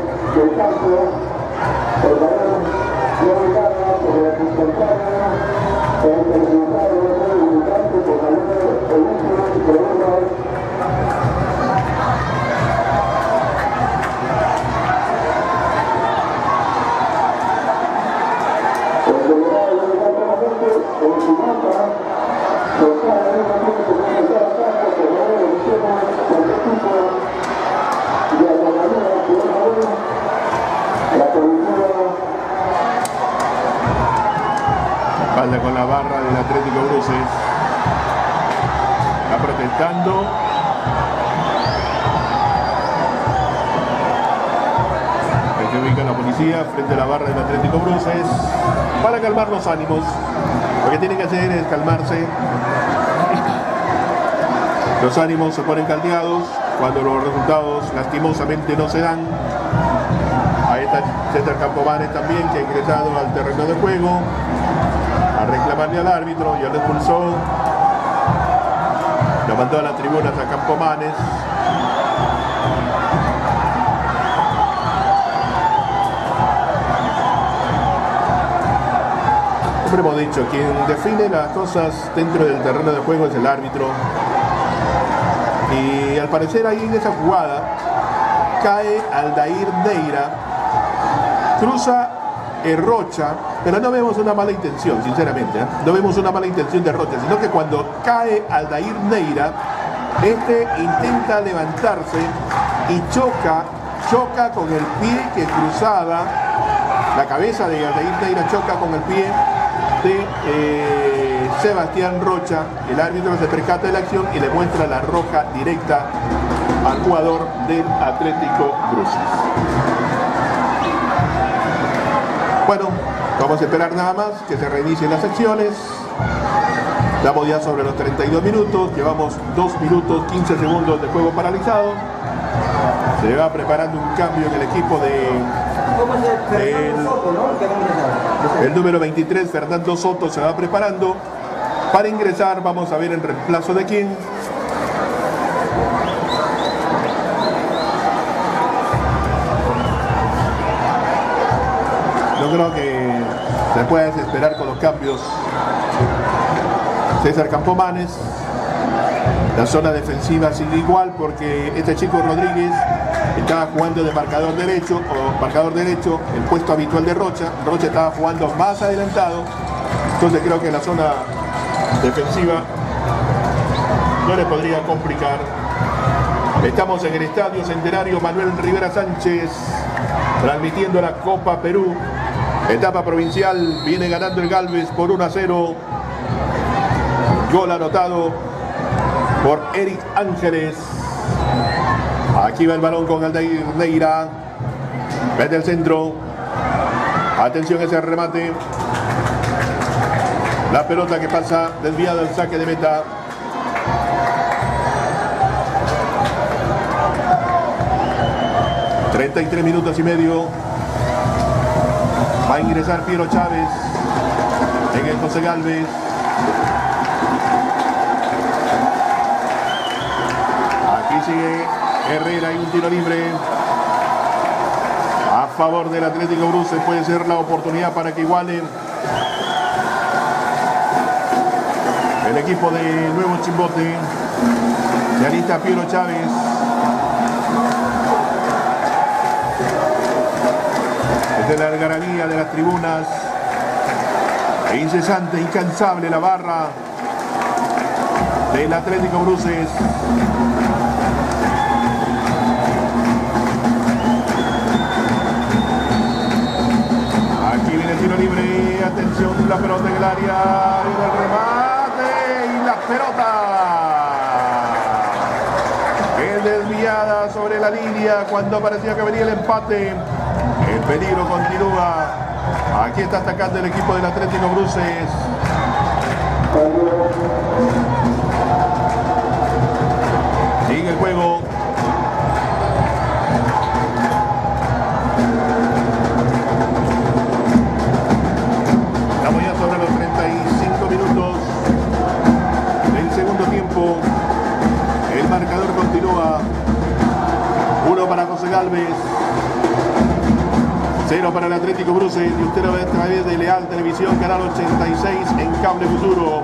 Con la barra del Atlético Bruces. Está protestando. Ahí se ubica la policía frente a la barra del Atlético Bruces para calmar los ánimos. Lo que tienen que hacer es calmarse. Los ánimos se ponen caldeados cuando los resultados lastimosamente no se dan. Ahí está César Campomanes también, que ha ingresado al terreno de juego a reclamarle al árbitro, ya lo expulsó, lo mandó a las tribunas a Campomanes. Siempre hemos dicho, quien define las cosas dentro del terreno de juego es el árbitro, y al parecer ahí en esa jugada cae Aldair Neira, cruza Rocha, pero no vemos una mala intención, sinceramente, ¿eh? No vemos una mala intención de Rocha, sino que cuando cae Aldair Neira, este intenta levantarse y choca, choca con el pie que cruzaba, la cabeza de Aldair Neira choca con el pie de eh, Sebastián Rocha. El árbitro se percata de la acción y le muestra la roja directa al jugador del Atlético Bruces. Bueno, vamos a esperar nada más que se reinicien las secciones. Estamos ya sobre los treinta y dos minutos, llevamos dos minutos quince segundos de juego paralizado. Se va preparando un cambio en el equipo de el, el número veintitrés, Fernando Soto, se va preparando para ingresar. Vamos a ver en reemplazo de quién. Yo creo que se puede desesperar con los cambios. César Campomanes. La zona defensiva sigue igual porque este chico Rodríguez estaba jugando de marcador derecho o marcador derecho, el puesto habitual de Rocha. Rocha estaba jugando más adelantado, entonces creo que la zona defensiva no le podría complicar. Estamos en el Estadio Centenario Manuel Rivera Sánchez, transmitiendo la Copa Perú, etapa provincial. Viene ganando el Galvez por uno a cero. Gol anotado por Eric Ángeles. Aquí va el balón con Aldair Neira. Desde el centro. Atención a ese remate. La pelota que pasa desviada al saque de meta. treinta y tres minutos y medio. Va a ingresar Piero Chávez en el José Galvez. Sigue Herrera y un tiro libre a favor del Atlético Bruces. Puede ser la oportunidad para que igualen el equipo de Nuevo Chimbote. Se alista Piero Chávez. Desde la algarabía de las tribunas, e incesante, incansable la barra del Atlético Bruces. Tiro libre, atención, la pelota en el área, y el remate y la pelota es desviada sobre la línea cuando parecía que venía el empate. El peligro continúa. Aquí está atacando el equipo del Atlético Bruces. Sigue el juego. Sobre los treinta y cinco minutos del segundo tiempo, el marcador continúa. Uno para José Galvez, cero para el Atlético Bruces. Y usted lo ve a través de Leal Televisión, canal ochenta y seis en Cable Futuro.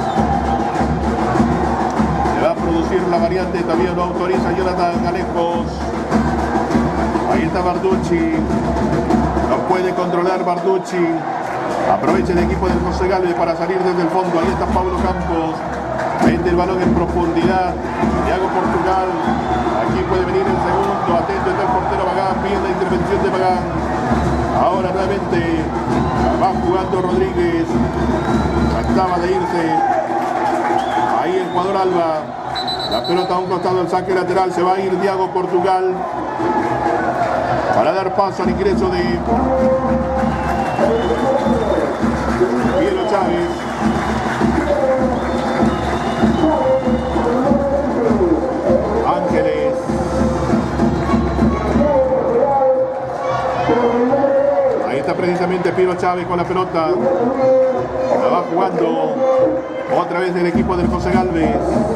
Se va a producir la variante, todavía no autoriza Jonathan Alejos. Ahí está Barducci, no puede controlar Barducci. Aprovecha el equipo del José Galvez para salir desde el fondo. Ahí está Pablo Campos. Mete el balón en profundidad. Thiago Portugal. Aquí puede venir el segundo. Atento está el portero Magán. Bien la intervención de Magán. Ahora nuevamente va jugando Rodríguez. Acaba de irse. Ahí el jugador Alba. La pelota a un costado del saque lateral. Se va a ir Thiago Portugal para dar paso al ingreso de Piero Chávez. Ángeles. Ahí está precisamente Piero Chávez con la pelota. La va jugando otra vez el equipo del José Galvez.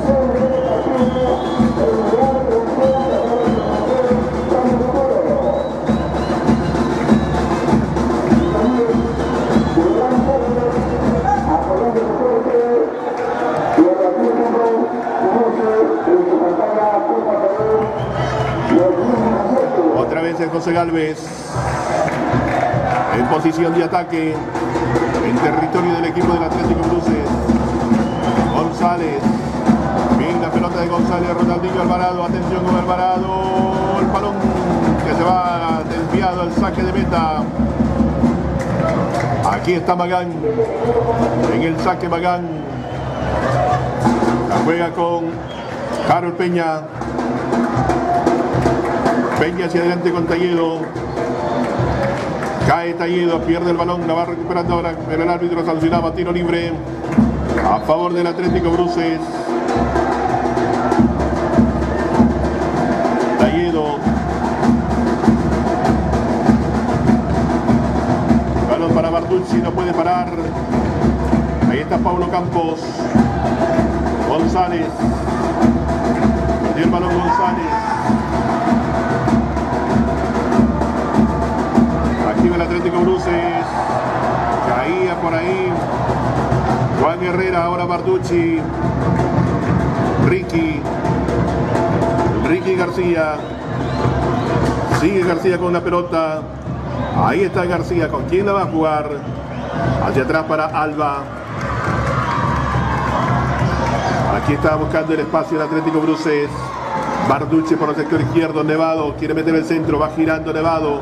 Otra vez el José Galvez en posición de ataque en territorio del equipo del Atlético Bruces. González, bien la pelota de González, Ronaldinho Alvarado, atención con Alvarado, el balón que se va desviado al saque de meta. Aquí está Magán, en el saque Magán, la juega con Harold Peña. Peña hacia adelante con Talledo. Cae Talledo, pierde el balón, la va recuperando ahora, pero el árbitro sancionaba tiro libre a favor del Atlético Bruces. Talledo. Balón para Barducci, no puede parar. Ahí está Paulo Campos. González. Perdió el balón González. Activa el Atlético Bruces. Caía por ahí Juan Herrera, ahora Barducci. Ricky. Ricky García. Sigue García con la pelota. Ahí está García. ¿Con quién la va a jugar? Hacia atrás para Alba. Aquí está buscando el espacio el Atlético Bruces. Barducci por el sector izquierdo. Nevado quiere meter el centro. Va girando Nevado.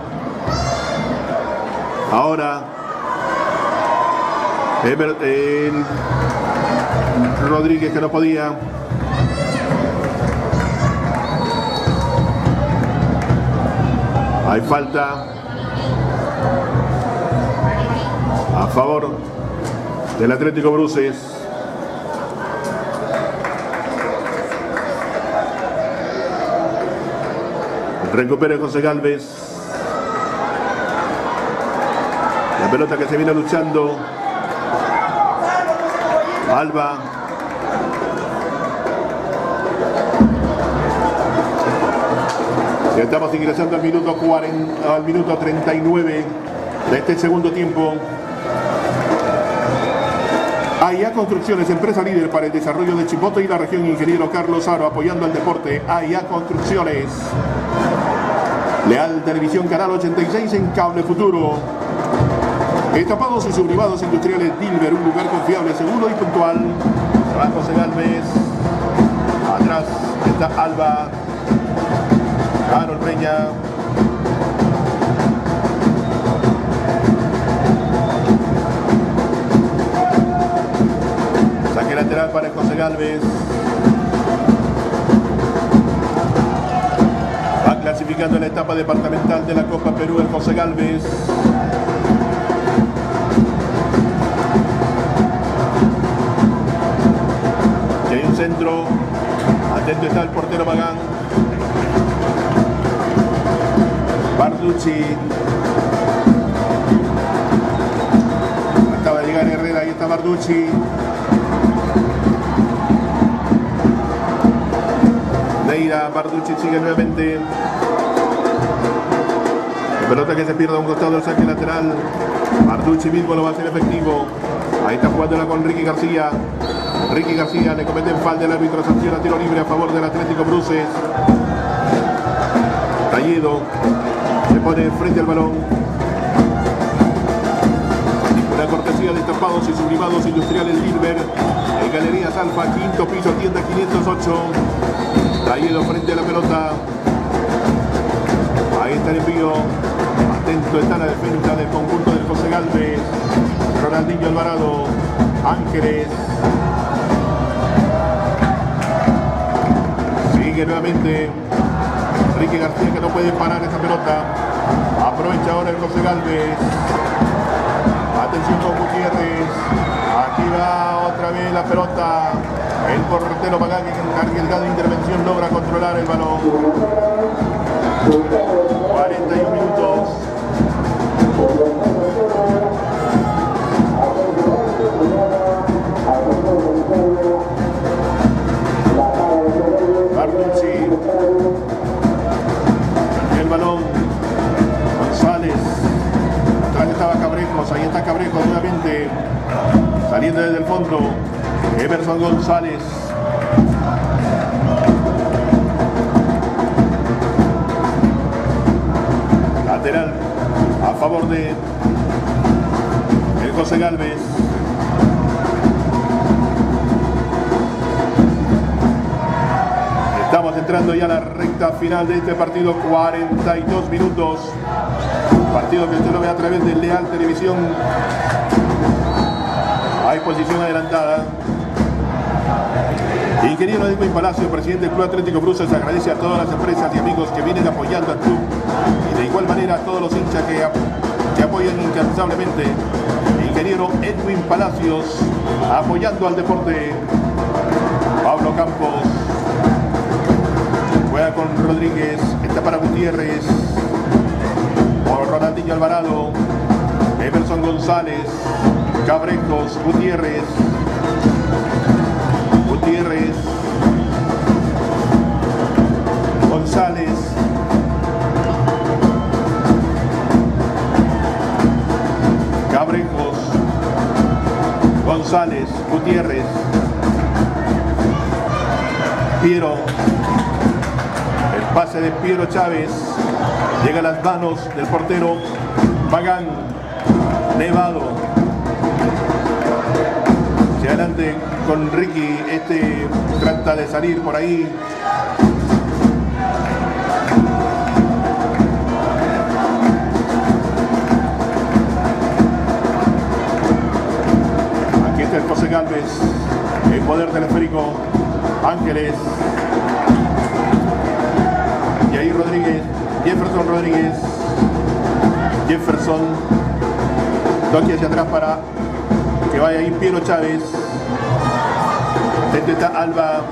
Ahora Emer, eh, Rodríguez, que no podía. Hay falta a favor del Atlético Bruces. Recupera José Gálvez. La pelota que se viene luchando. Alba. Ya estamos ingresando al minuto cuarenta, al minuto treinta y nueve de este segundo tiempo. A I A Construcciones, empresa líder para el desarrollo de Chimbote y la región. Ingeniero Carlos Aro, apoyando al deporte. A I A Construcciones. Leal Televisión, canal ochenta y seis en Cable Futuro. Estampados y sublimados industriales Dilber, un lugar confiable, seguro y puntual. Va José Gálvez. Atrás está Alba. Carol Peña. Saque lateral para José Gálvez. Va clasificando en la etapa departamental de la Copa Perú el José Gálvez. Y hay un centro. Atento está el portero Magán. Barducci. Acaba de llegar Herrera, ahí está Barducci. Neira, Barducci sigue nuevamente. La pelota que se pierde a un costado del saque lateral. Barducci mismo lo va a hacer efectivo. Ahí está jugándola con Ricky García. Ricky García le comete falta, el árbitro sanciona tiro libre a favor del Atlético Bruces. Talledo se pone frente al balón. Una cortesía de Estampados y Sublimados Industriales Dilber en Galerías Alfa, quinto piso, tienda quinientos ocho. Talledo frente a la pelota. Ahí está el envío. Atento está la defensa del conjunto del José Gálvez. Ronaldinho Alvarado. Ángeles. Sigue nuevamente Ricky García, que no puede parar esta pelota. Aprovecha ahora el José Gálvez. Atención con Gutiérrez. Aquí va otra vez la pelota. El portero Magán, que en arriesgada intervención logra controlar el balón. cuarenta y un minutos. Barducci. El balón. González. Atrás estaba Cabrejos. Ahí está Cabrejos nuevamente. Saliendo desde el fondo. Emerson González. Lateral a favor de el José Gálvez. Estamos entrando ya a la recta final de este partido, cuarenta y dos minutos. Partido que usted lo ve a través de Leal Televisión. Hay posición adelantada. Ingeniero Edwin Palacio, presidente del Club Atlético Bruces, agradece a todas las empresas y amigos que vienen apoyando al club y de igual manera a todos los hinchas que, que apoyan incansablemente. Ingeniero Edwin Palacios, apoyando al deporte. Pablo Campos juega con Rodríguez, está para Gutiérrez, por Ronaldinho Alvarado, Emerson González, Cabrejos, Gutiérrez, Gutiérrez, González, Cabrejos, González, Gutiérrez, Piero, el pase de Piero Chávez, llega a las manos del portero Magán, Nevado, hacia adelante con Ricky, este trata de salir por ahí. Aquí está el José Galvez, el poder teleférico, Ángeles, y ahí Rodríguez, Jefferson Rodríguez, Jefferson, toque hacia atrás para que vaya ahí Piero Chávez. Dentro está Alba,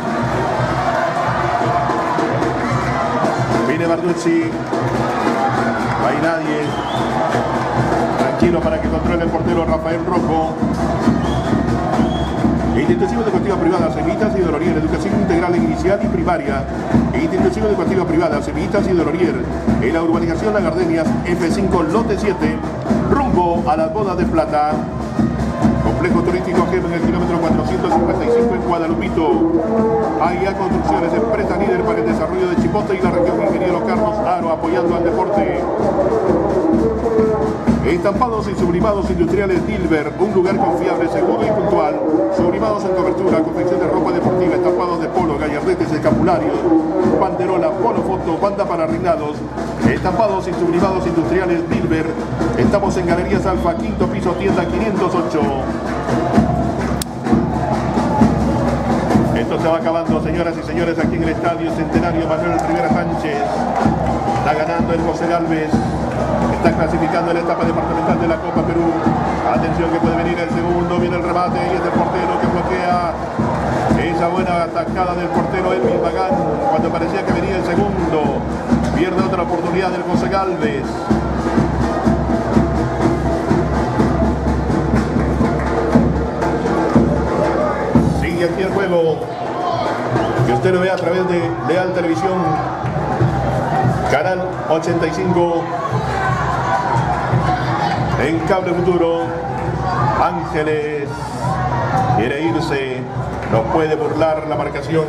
viene Barducci, no hay nadie, tranquilo para que controle el portero Rafael Rojo. Institución Educativa Privada, Semillitas y Dolorier, Educación Integral Inicial y Primaria. Institución Educativa Privada, Semillitas y Dolorier, en la urbanización La Gardenias, F cinco, lote siete, rumbo a las Bodas de Plata. Complejo turístico Gem en el kilómetro cuatrocientos cincuenta y cinco en Guadalupito. A I A Construcciones, empresa líder para el desarrollo de Chipote y la región. Ingeniero Carlos Aro, apoyando al deporte. Estampados y sublimados industriales Dilber, un lugar confiable, seguro y puntual. Sublimados en cobertura, confección de ropa deportiva, estampados de polo, gallardetes, escapularios, banderola, polo foto, banda para reinados. Estampados y sublimados industriales Dilber. Estamos en Galerías Alfa, quinto piso, tienda quinientos ocho. Esto se va acabando, señoras y señores, aquí en el Estadio Centenario Manuel Rivera Sánchez. Está ganando el José Galvez. Está clasificando en la etapa departamental de la Copa Perú. Atención que puede venir el segundo, viene el remate y es el portero que bloquea esa buena atacada del portero Elvin Magán cuando parecía que venía el segundo. Pierde otra oportunidad del José Galvez. Sigue aquí el juego, que usted lo ve a través de Leal Televisión, canal ochenta y cinco. En Cable Futuro, Ángeles quiere irse, no puede burlar la marcación.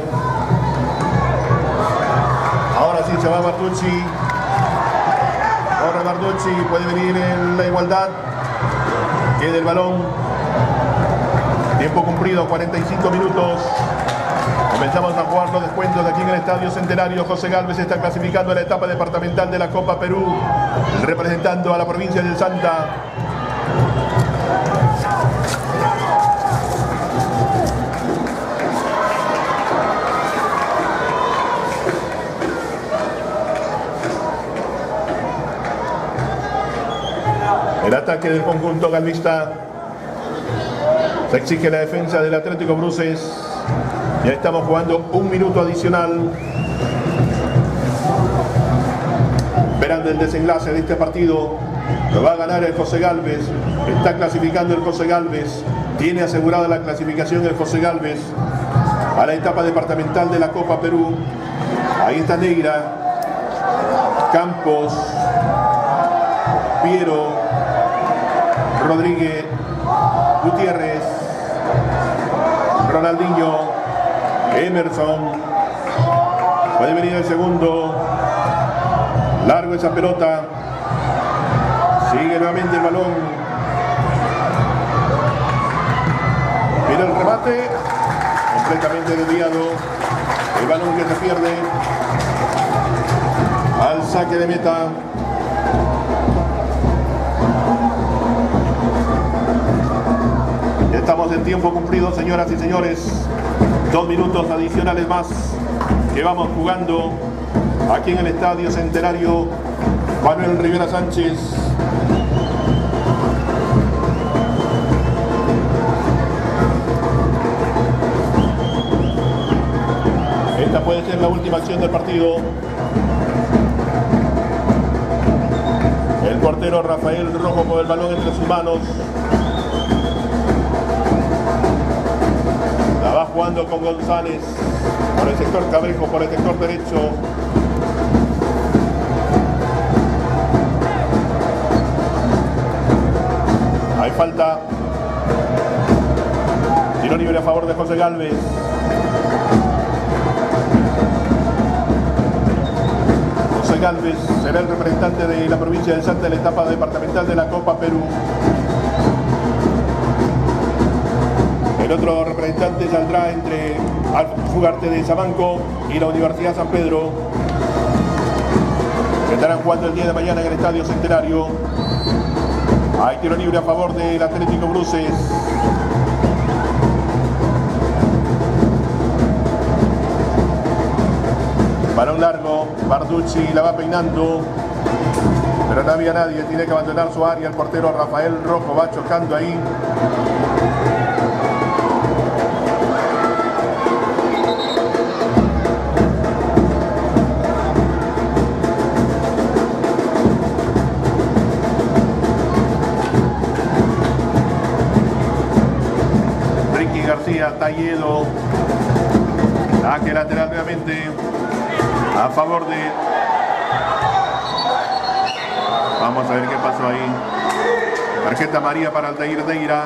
Ahora sí se va Barducci. Ahora Barducci puede venir en la igualdad. Queda el balón. Tiempo cumplido, cuarenta y cinco minutos. Comenzamos a jugar los descuentos aquí en el Estadio Centenario. José Galvez está clasificando en la etapa departamental de la Copa Perú, representando a la provincia del Santa. El ataque del conjunto galvista. Se exige la defensa del Atlético Bruces. Ya estamos jugando un minuto adicional. Esperando el desenlace de este partido. Lo va a ganar el José Galvez. Está clasificando el José Galvez. Tiene asegurada la clasificación el José Galvez a la etapa departamental de la Copa Perú. Ahí está Neira, Campos, Piero, Rodríguez, Gutiérrez, Ronaldinho, Emerson. Puede venir el segundo. Largo esa pelota. Sigue nuevamente el balón. Mira el remate. Completamente desviado. El balón que se pierde. Al saque de meta. Ya estamos en tiempo cumplido, señoras y señores. Dos minutos adicionales más que vamos jugando aquí en el Estadio Centenario Manuel Rivera Sánchez. Esta puede ser la última acción del partido. El portero Rafael Rojo con el balón entre sus manos. La va jugando con González por el sector Cabrejo, por el sector derecho. Hay falta. Tiro libre a favor de José Gálvez. José Gálvez será el representante de la provincia de Salta en la etapa departamental de la Copa Perú. El otro representante saldrá entre Ugarte de Sabanco y la Universidad San Pedro, que estarán jugando el día de mañana en el Estadio Centenario. Hay tiro libre a favor del Atlético Bruces. Balón largo, Barducci la va peinando, pero no había nadie, tiene que abandonar su área. El portero Rafael Rojo va chocando ahí. Ricky García, Talledo, saque lateral nuevamente a favor de... Vamos a ver qué pasó ahí. Tarjeta amarilla para Altair Deira.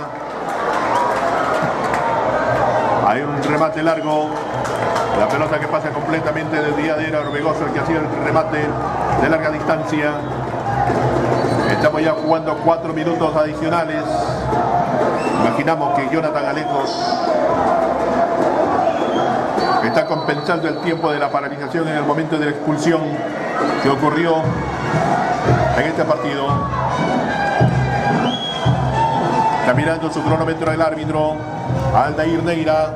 Hay un remate largo. La pelota que pasa completamente desde Diadera, Orbegoso, el que hacía el remate de larga distancia. Estamos ya jugando cuatro minutos adicionales. Imaginamos que Jonathan Alejos está compensando el tiempo de la paralización en el momento de la expulsión que ocurrió en este partido. Está mirando su cronómetro el árbitro Aldair Neira.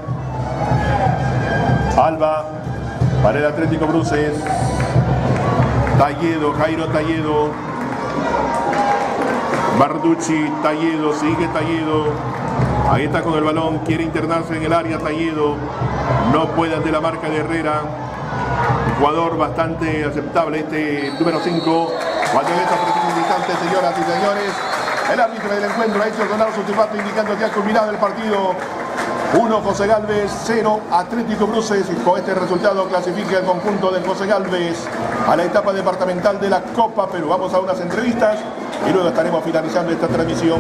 Alba para el Atlético Bruces. Talledo, Jairo Talledo. Barducci, Talledo, sigue Talledo. Ahí está con el balón, quiere internarse en el área Talledo. No puede ante la marca de Herrera. Jugador bastante aceptable este número cinco. Cuando en esta preciso instante, señoras y señores, el árbitro del encuentro ha hecho sonar su silbato indicando que ha culminado el partido. uno José Gálvez, cero Atlético Bruces, y con este resultado clasifica el conjunto del José Gálvez a la etapa departamental de la Copa Perú. Vamos a unas entrevistas y luego estaremos finalizando esta transmisión.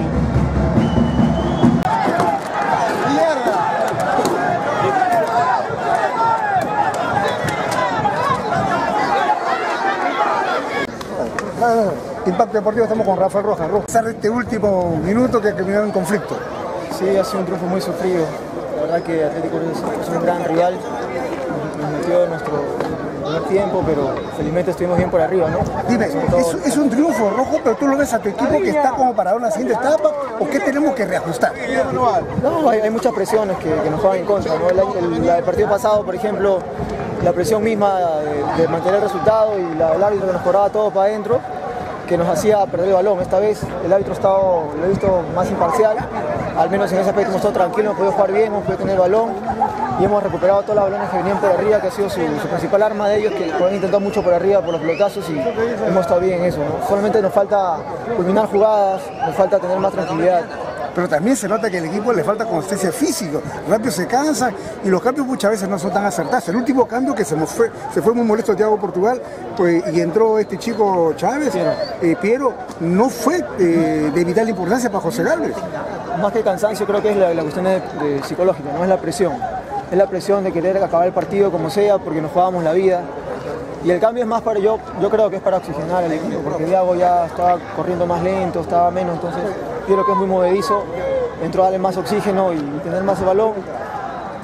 Impacto Deportivo, estamos con Rafael Rojas. A pesar de este último minuto que ha terminado en conflicto. Sí, ha sido un triunfo muy sufrido. La verdad que Atlético es un gran rival. Nos metió en nuestro primer tiempo, pero felizmente estuvimos bien por arriba, ¿no? Dime, es, es un triunfo rojo, pero tú lo ves a tu equipo que está como para una siguiente etapa, ¿o qué tenemos que reajustar? No, hay, hay muchas presiones que, que nos juegan en contra, ¿no? El, el, el partido pasado, por ejemplo, la presión misma de, de mantener el resultado y la, el árbitro que nos cobraba todo para adentro, que nos hacía perder el balón. Esta vez el árbitro ha estado, lo he visto más imparcial, al menos en ese aspecto hemos estado tranquilos, hemos podido jugar bien, hemos podido tener el balón y hemos recuperado todos los balones que venían por arriba, que ha sido su, su principal arma de ellos, que han intentado mucho por arriba por los pelotazos y hemos estado bien en eso, ¿no? Solamente nos falta culminar jugadas, nos falta tener más tranquilidad. Pero también se nota que al equipo le falta consistencia física, rápido se cansa y los cambios muchas veces no son tan acertados. El último cambio que se nos fue, se fue muy molesto Thiago Portugal, pues, y entró este chico Chávez, Piero, eh, Piero no fue eh, de vital importancia para José Gálvez. Más que cansancio, creo que es la, la cuestión de, de psicológica, no es la presión. Es la presión de querer acabar el partido como sea, porque nos jugábamos la vida. Y el cambio es más para yo, yo creo que es para oxigenar el equipo, porque Thiago ya estaba corriendo más lento, estaba menos, entonces yo creo que es muy movedizo, entró a darle más oxígeno y tener más el balón.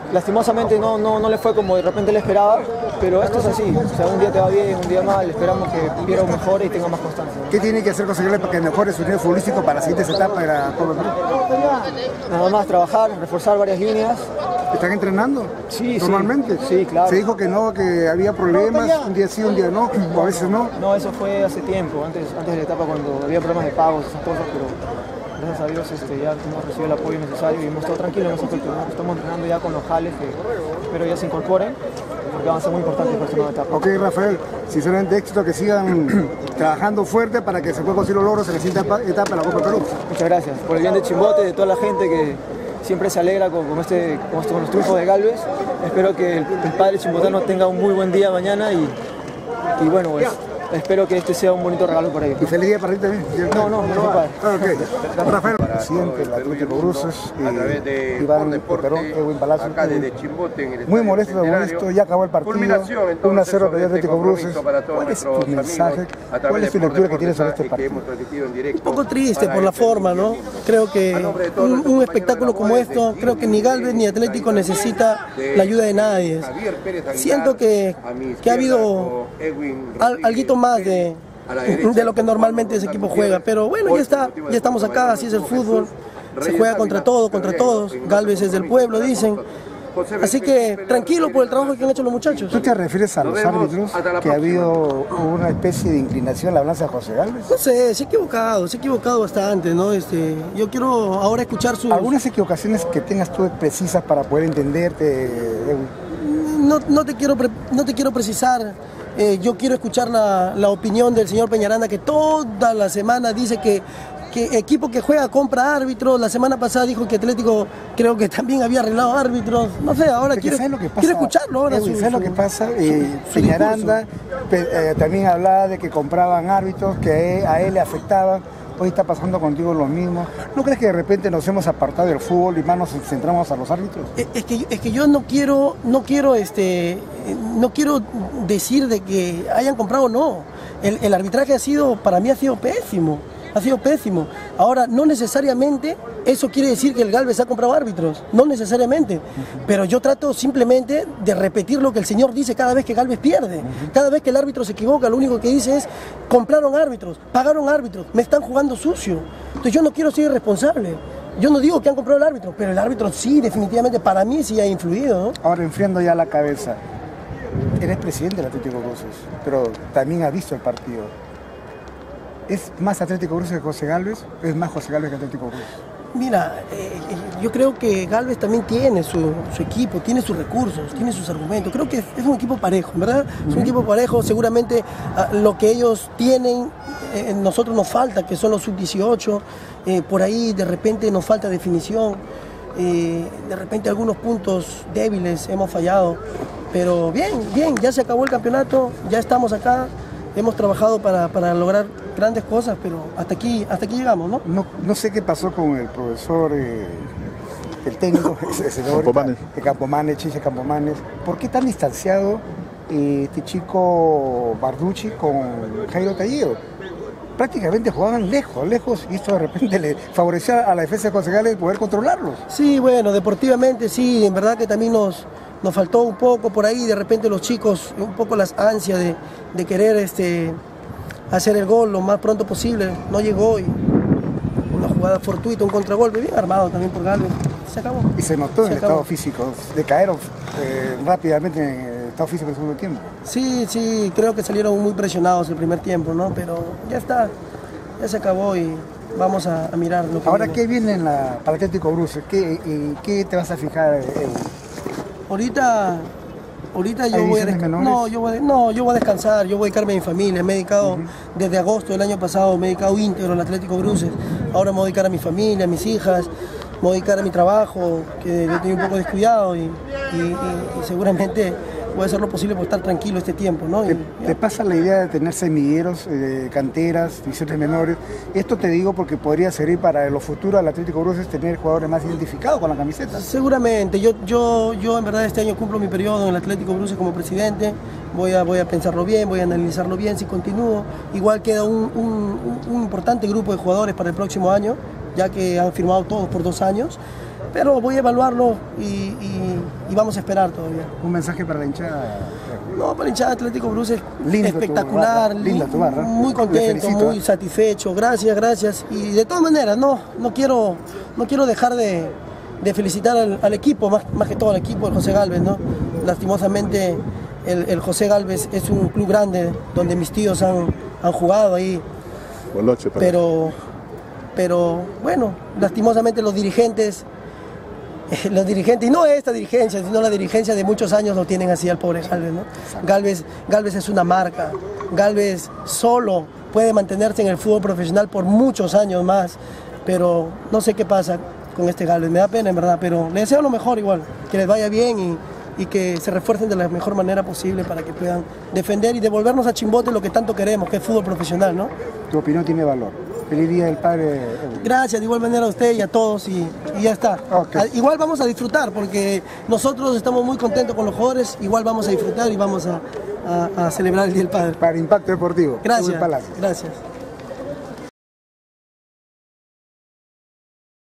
lastimosamente no, no, no le fue como de repente le esperaba, pero esto es así, o sea, un día te va bien, un día mal, esperamos que Piero mejore y tenga más constancia. ¿Qué tiene que hacer conseguirle para que mejore su nivel futbolístico para las siguientes etapas de la Copa del Perú? Nada más trabajar, reforzar varias líneas. ¿Están entrenando? Sí, normalmente. Sí, sí, claro. Se dijo que no, que había problemas, un día sí, un día no, o a veces no. No, eso fue hace tiempo, antes, antes de la etapa cuando había problemas de pagos, esas cosas, pero gracias a Dios este, ya hemos recibido el apoyo necesario y hemos estado tranquilos en ese aspecto, ¿no? Estamos entrenando ya con los jales que espero ya se incorporen, porque van a ser muy importantes para esta nueva etapa. Ok, Rafael, sinceramente éxito, que sigan trabajando fuerte para que se puedan conseguir los logros en la siguiente etapa, etapa de la Copa del Perú. Muchas gracias, por el bien de Chimbote, de toda la gente que siempre se alegra con, con, este, con, este, con los triunfos de Galvez. Espero que el, el padre chimbotano tenga un muy buen día mañana y, y bueno, pues espero que este sea un bonito regalo para ellos. ¿Y feliz día para ti también? No, no, no, no, padre. Ok. Rafael, presidente del Atlético Bruces, eh, Iván Perón, Edwin Palacio, muy molesto, muy molesto, ya acabó el partido, uno a cero para el Atlético Bruces. ¿Cuál es tu mensaje? ¿Cuál es tu lectura que tienes sobre este partido? Un poco triste por la forma, ¿no? Creo que un, un espectáculo como esto, creo que ni Galvez ni Atlético necesita la ayuda de nadie. Siento que, que ha habido al, alguito más de, de lo que normalmente ese equipo juega, pero bueno, ya está, ya estamos acá, así es el fútbol, se juega contra todo, contra todos, Galvez es del pueblo, dicen. Así que tranquilo por el trabajo que han hecho los muchachos. ¿Tú te refieres a los árbitros que ha habido una especie de inclinación a la balanza de José Galvez? No sé, se ha equivocado, se ha equivocado bastante, ¿no? Este, yo quiero ahora escuchar sus... ¿Algunas equivocaciones que tengas tú precisas para poder entenderte? No, no, te, quiero pre, no te quiero precisar. Eh, yo quiero escuchar la, la opinión del señor Peñaranda, que toda la semana dice que, que equipo que juega compra árbitros. La semana pasada dijo que Atlético creo que también había arreglado árbitros. No sé, ahora quiero, lo que pasa, quiero escucharlo. Ahora Edwin, su, ¿sabes su, lo que pasa? Su, eh, su Peñaranda pe, eh, también hablaba de que compraban árbitros, que a él, a él le afectaban. Hoy está pasando contigo lo mismo. ¿No crees que de repente nos hemos apartado del fútbol y más nos centramos a los árbitros? Es que, es que yo no quiero, no quiero, este, no quiero decir de que hayan comprado o no. El, el arbitraje ha sido, para mí ha sido pésimo. Ha sido pésimo. Ahora, no necesariamente eso quiere decir que el Galvez ha comprado árbitros, no necesariamente, uh-huh. Pero yo trato simplemente de repetir lo que el señor dice cada vez que Galvez pierde, uh-huh. Cada vez que el árbitro se equivoca, lo único que dice es, compraron árbitros, pagaron árbitros, me están jugando sucio. Entonces yo no quiero ser irresponsable. Yo no digo que han comprado el árbitro, pero el árbitro sí, definitivamente, para mí sí ha influido, ¿no? Ahora, enfriando ya la cabeza, eres presidente del Atlético Bruces, pero también has visto el partido. ¿Es más Atlético Bruces que José Galvez? ¿Es más José Galvez que Atlético Bruces? Mira, eh, yo creo que Galvez también tiene su, su equipo, tiene sus recursos, tiene sus argumentos. Creo que es, es un equipo parejo, ¿verdad? Uh-huh. Es un equipo parejo. Seguramente uh, lo que ellos tienen, eh, nosotros nos falta, que son los sub dieciocho. Eh, por ahí de repente nos falta definición. Eh, de repente algunos puntos débiles hemos fallado. Pero bien, bien, ya se acabó el campeonato, ya estamos acá. Hemos trabajado para, para lograr grandes cosas, pero hasta aquí, hasta aquí llegamos, ¿no? No, no sé qué pasó con el profesor, eh, el técnico, el señor Campomanes, el Campomanes, Chiche Campomanes. ¿Por qué tan distanciado eh, este chico Barducci con Jairo Talledo? Prácticamente jugaban lejos, lejos, y esto de repente le favorecía a la defensa de José Galvez poder controlarlos. Sí, bueno, deportivamente sí, en verdad que también nos... Nos faltó un poco por ahí, de repente los chicos, un poco las ansias de, de querer este, hacer el gol lo más pronto posible. No llegó y una jugada fortuita, un contragolpe, bien armado también por Galvez. Se acabó. Y se notó se en el acabó. estado físico, decayeron eh, rápidamente en el estado físico del segundo tiempo. Sí, sí, creo que salieron muy presionados el primer tiempo, ¿no? Pero ya está, ya se acabó y vamos a, a mirar lo que Ahora, viene. ¿qué viene en la, para Atlético Bruces? ¿Qué, eh, ¿Qué te vas a fijar? Eh, Ahorita, ahorita yo voy a no, yo voy a, no, yo voy a descansar, yo voy a dedicarme a mi familia. Me he dedicado uh-huh. desde agosto del año pasado, me he dedicado íntegro al Atlético Bruces. Ahora me voy a dedicar a mi familia, a mis hijas, me voy a dedicar a mi trabajo, que lo he tenido un poco descuidado y, y, y, y seguramente voy a hacer lo posible por estar tranquilo este tiempo, ¿no? ¿Te, y, te pasa la idea de tener semilleros, eh, canteras, divisiones menores? Esto te digo porque podría servir para los futuros del Atlético Bruces tener jugadores más identificados con la camiseta. Seguramente, yo, yo, yo en verdad este año cumplo mi periodo en el Atlético Bruces como presidente, voy a, voy a pensarlo bien, voy a analizarlo bien si continúo. Igual queda un, un, un importante grupo de jugadores para el próximo año, ya que han firmado todos por dos años. pero voy a evaluarlo y, y, y vamos a esperar todavía. Un mensaje para la hinchada. No, para la hinchada Atlético Bruce es Lindo espectacular, tu barra, linda tu barra. muy contento, felicito, muy ¿eh? satisfecho, gracias, gracias. Y de todas maneras, no, no quiero, no quiero dejar de, de felicitar al, al equipo, más, más que todo al equipo, el José Gálvez, ¿no? Lastimosamente el, el José Gálvez es un club grande donde mis tíos han, han jugado ahí, pero, pero bueno, lastimosamente los dirigentes los dirigentes, y no esta dirigencia, sino la dirigencia de muchos años lo tienen así al pobre Gálvez, ¿no? Gálvez, Gálvez es una marca, Gálvez solo puede mantenerse en el fútbol profesional por muchos años más, pero no sé qué pasa con este Gálvez, me da pena en verdad, pero le deseo lo mejor igual, que les vaya bien y, y que se refuercen de la mejor manera posible para que puedan defender y devolvernos a Chimbote lo que tanto queremos, que es fútbol profesional, ¿no? Tu opinión tiene valor. Feliz Día del Padre. Gracias, de igual manera a usted y a todos y, y ya está. Okay. Igual vamos a disfrutar porque nosotros estamos muy contentos con los jugadores, igual vamos a disfrutar y vamos a, a, a celebrar el Día del Padre. Para Impacto Deportivo. Gracias, gracias.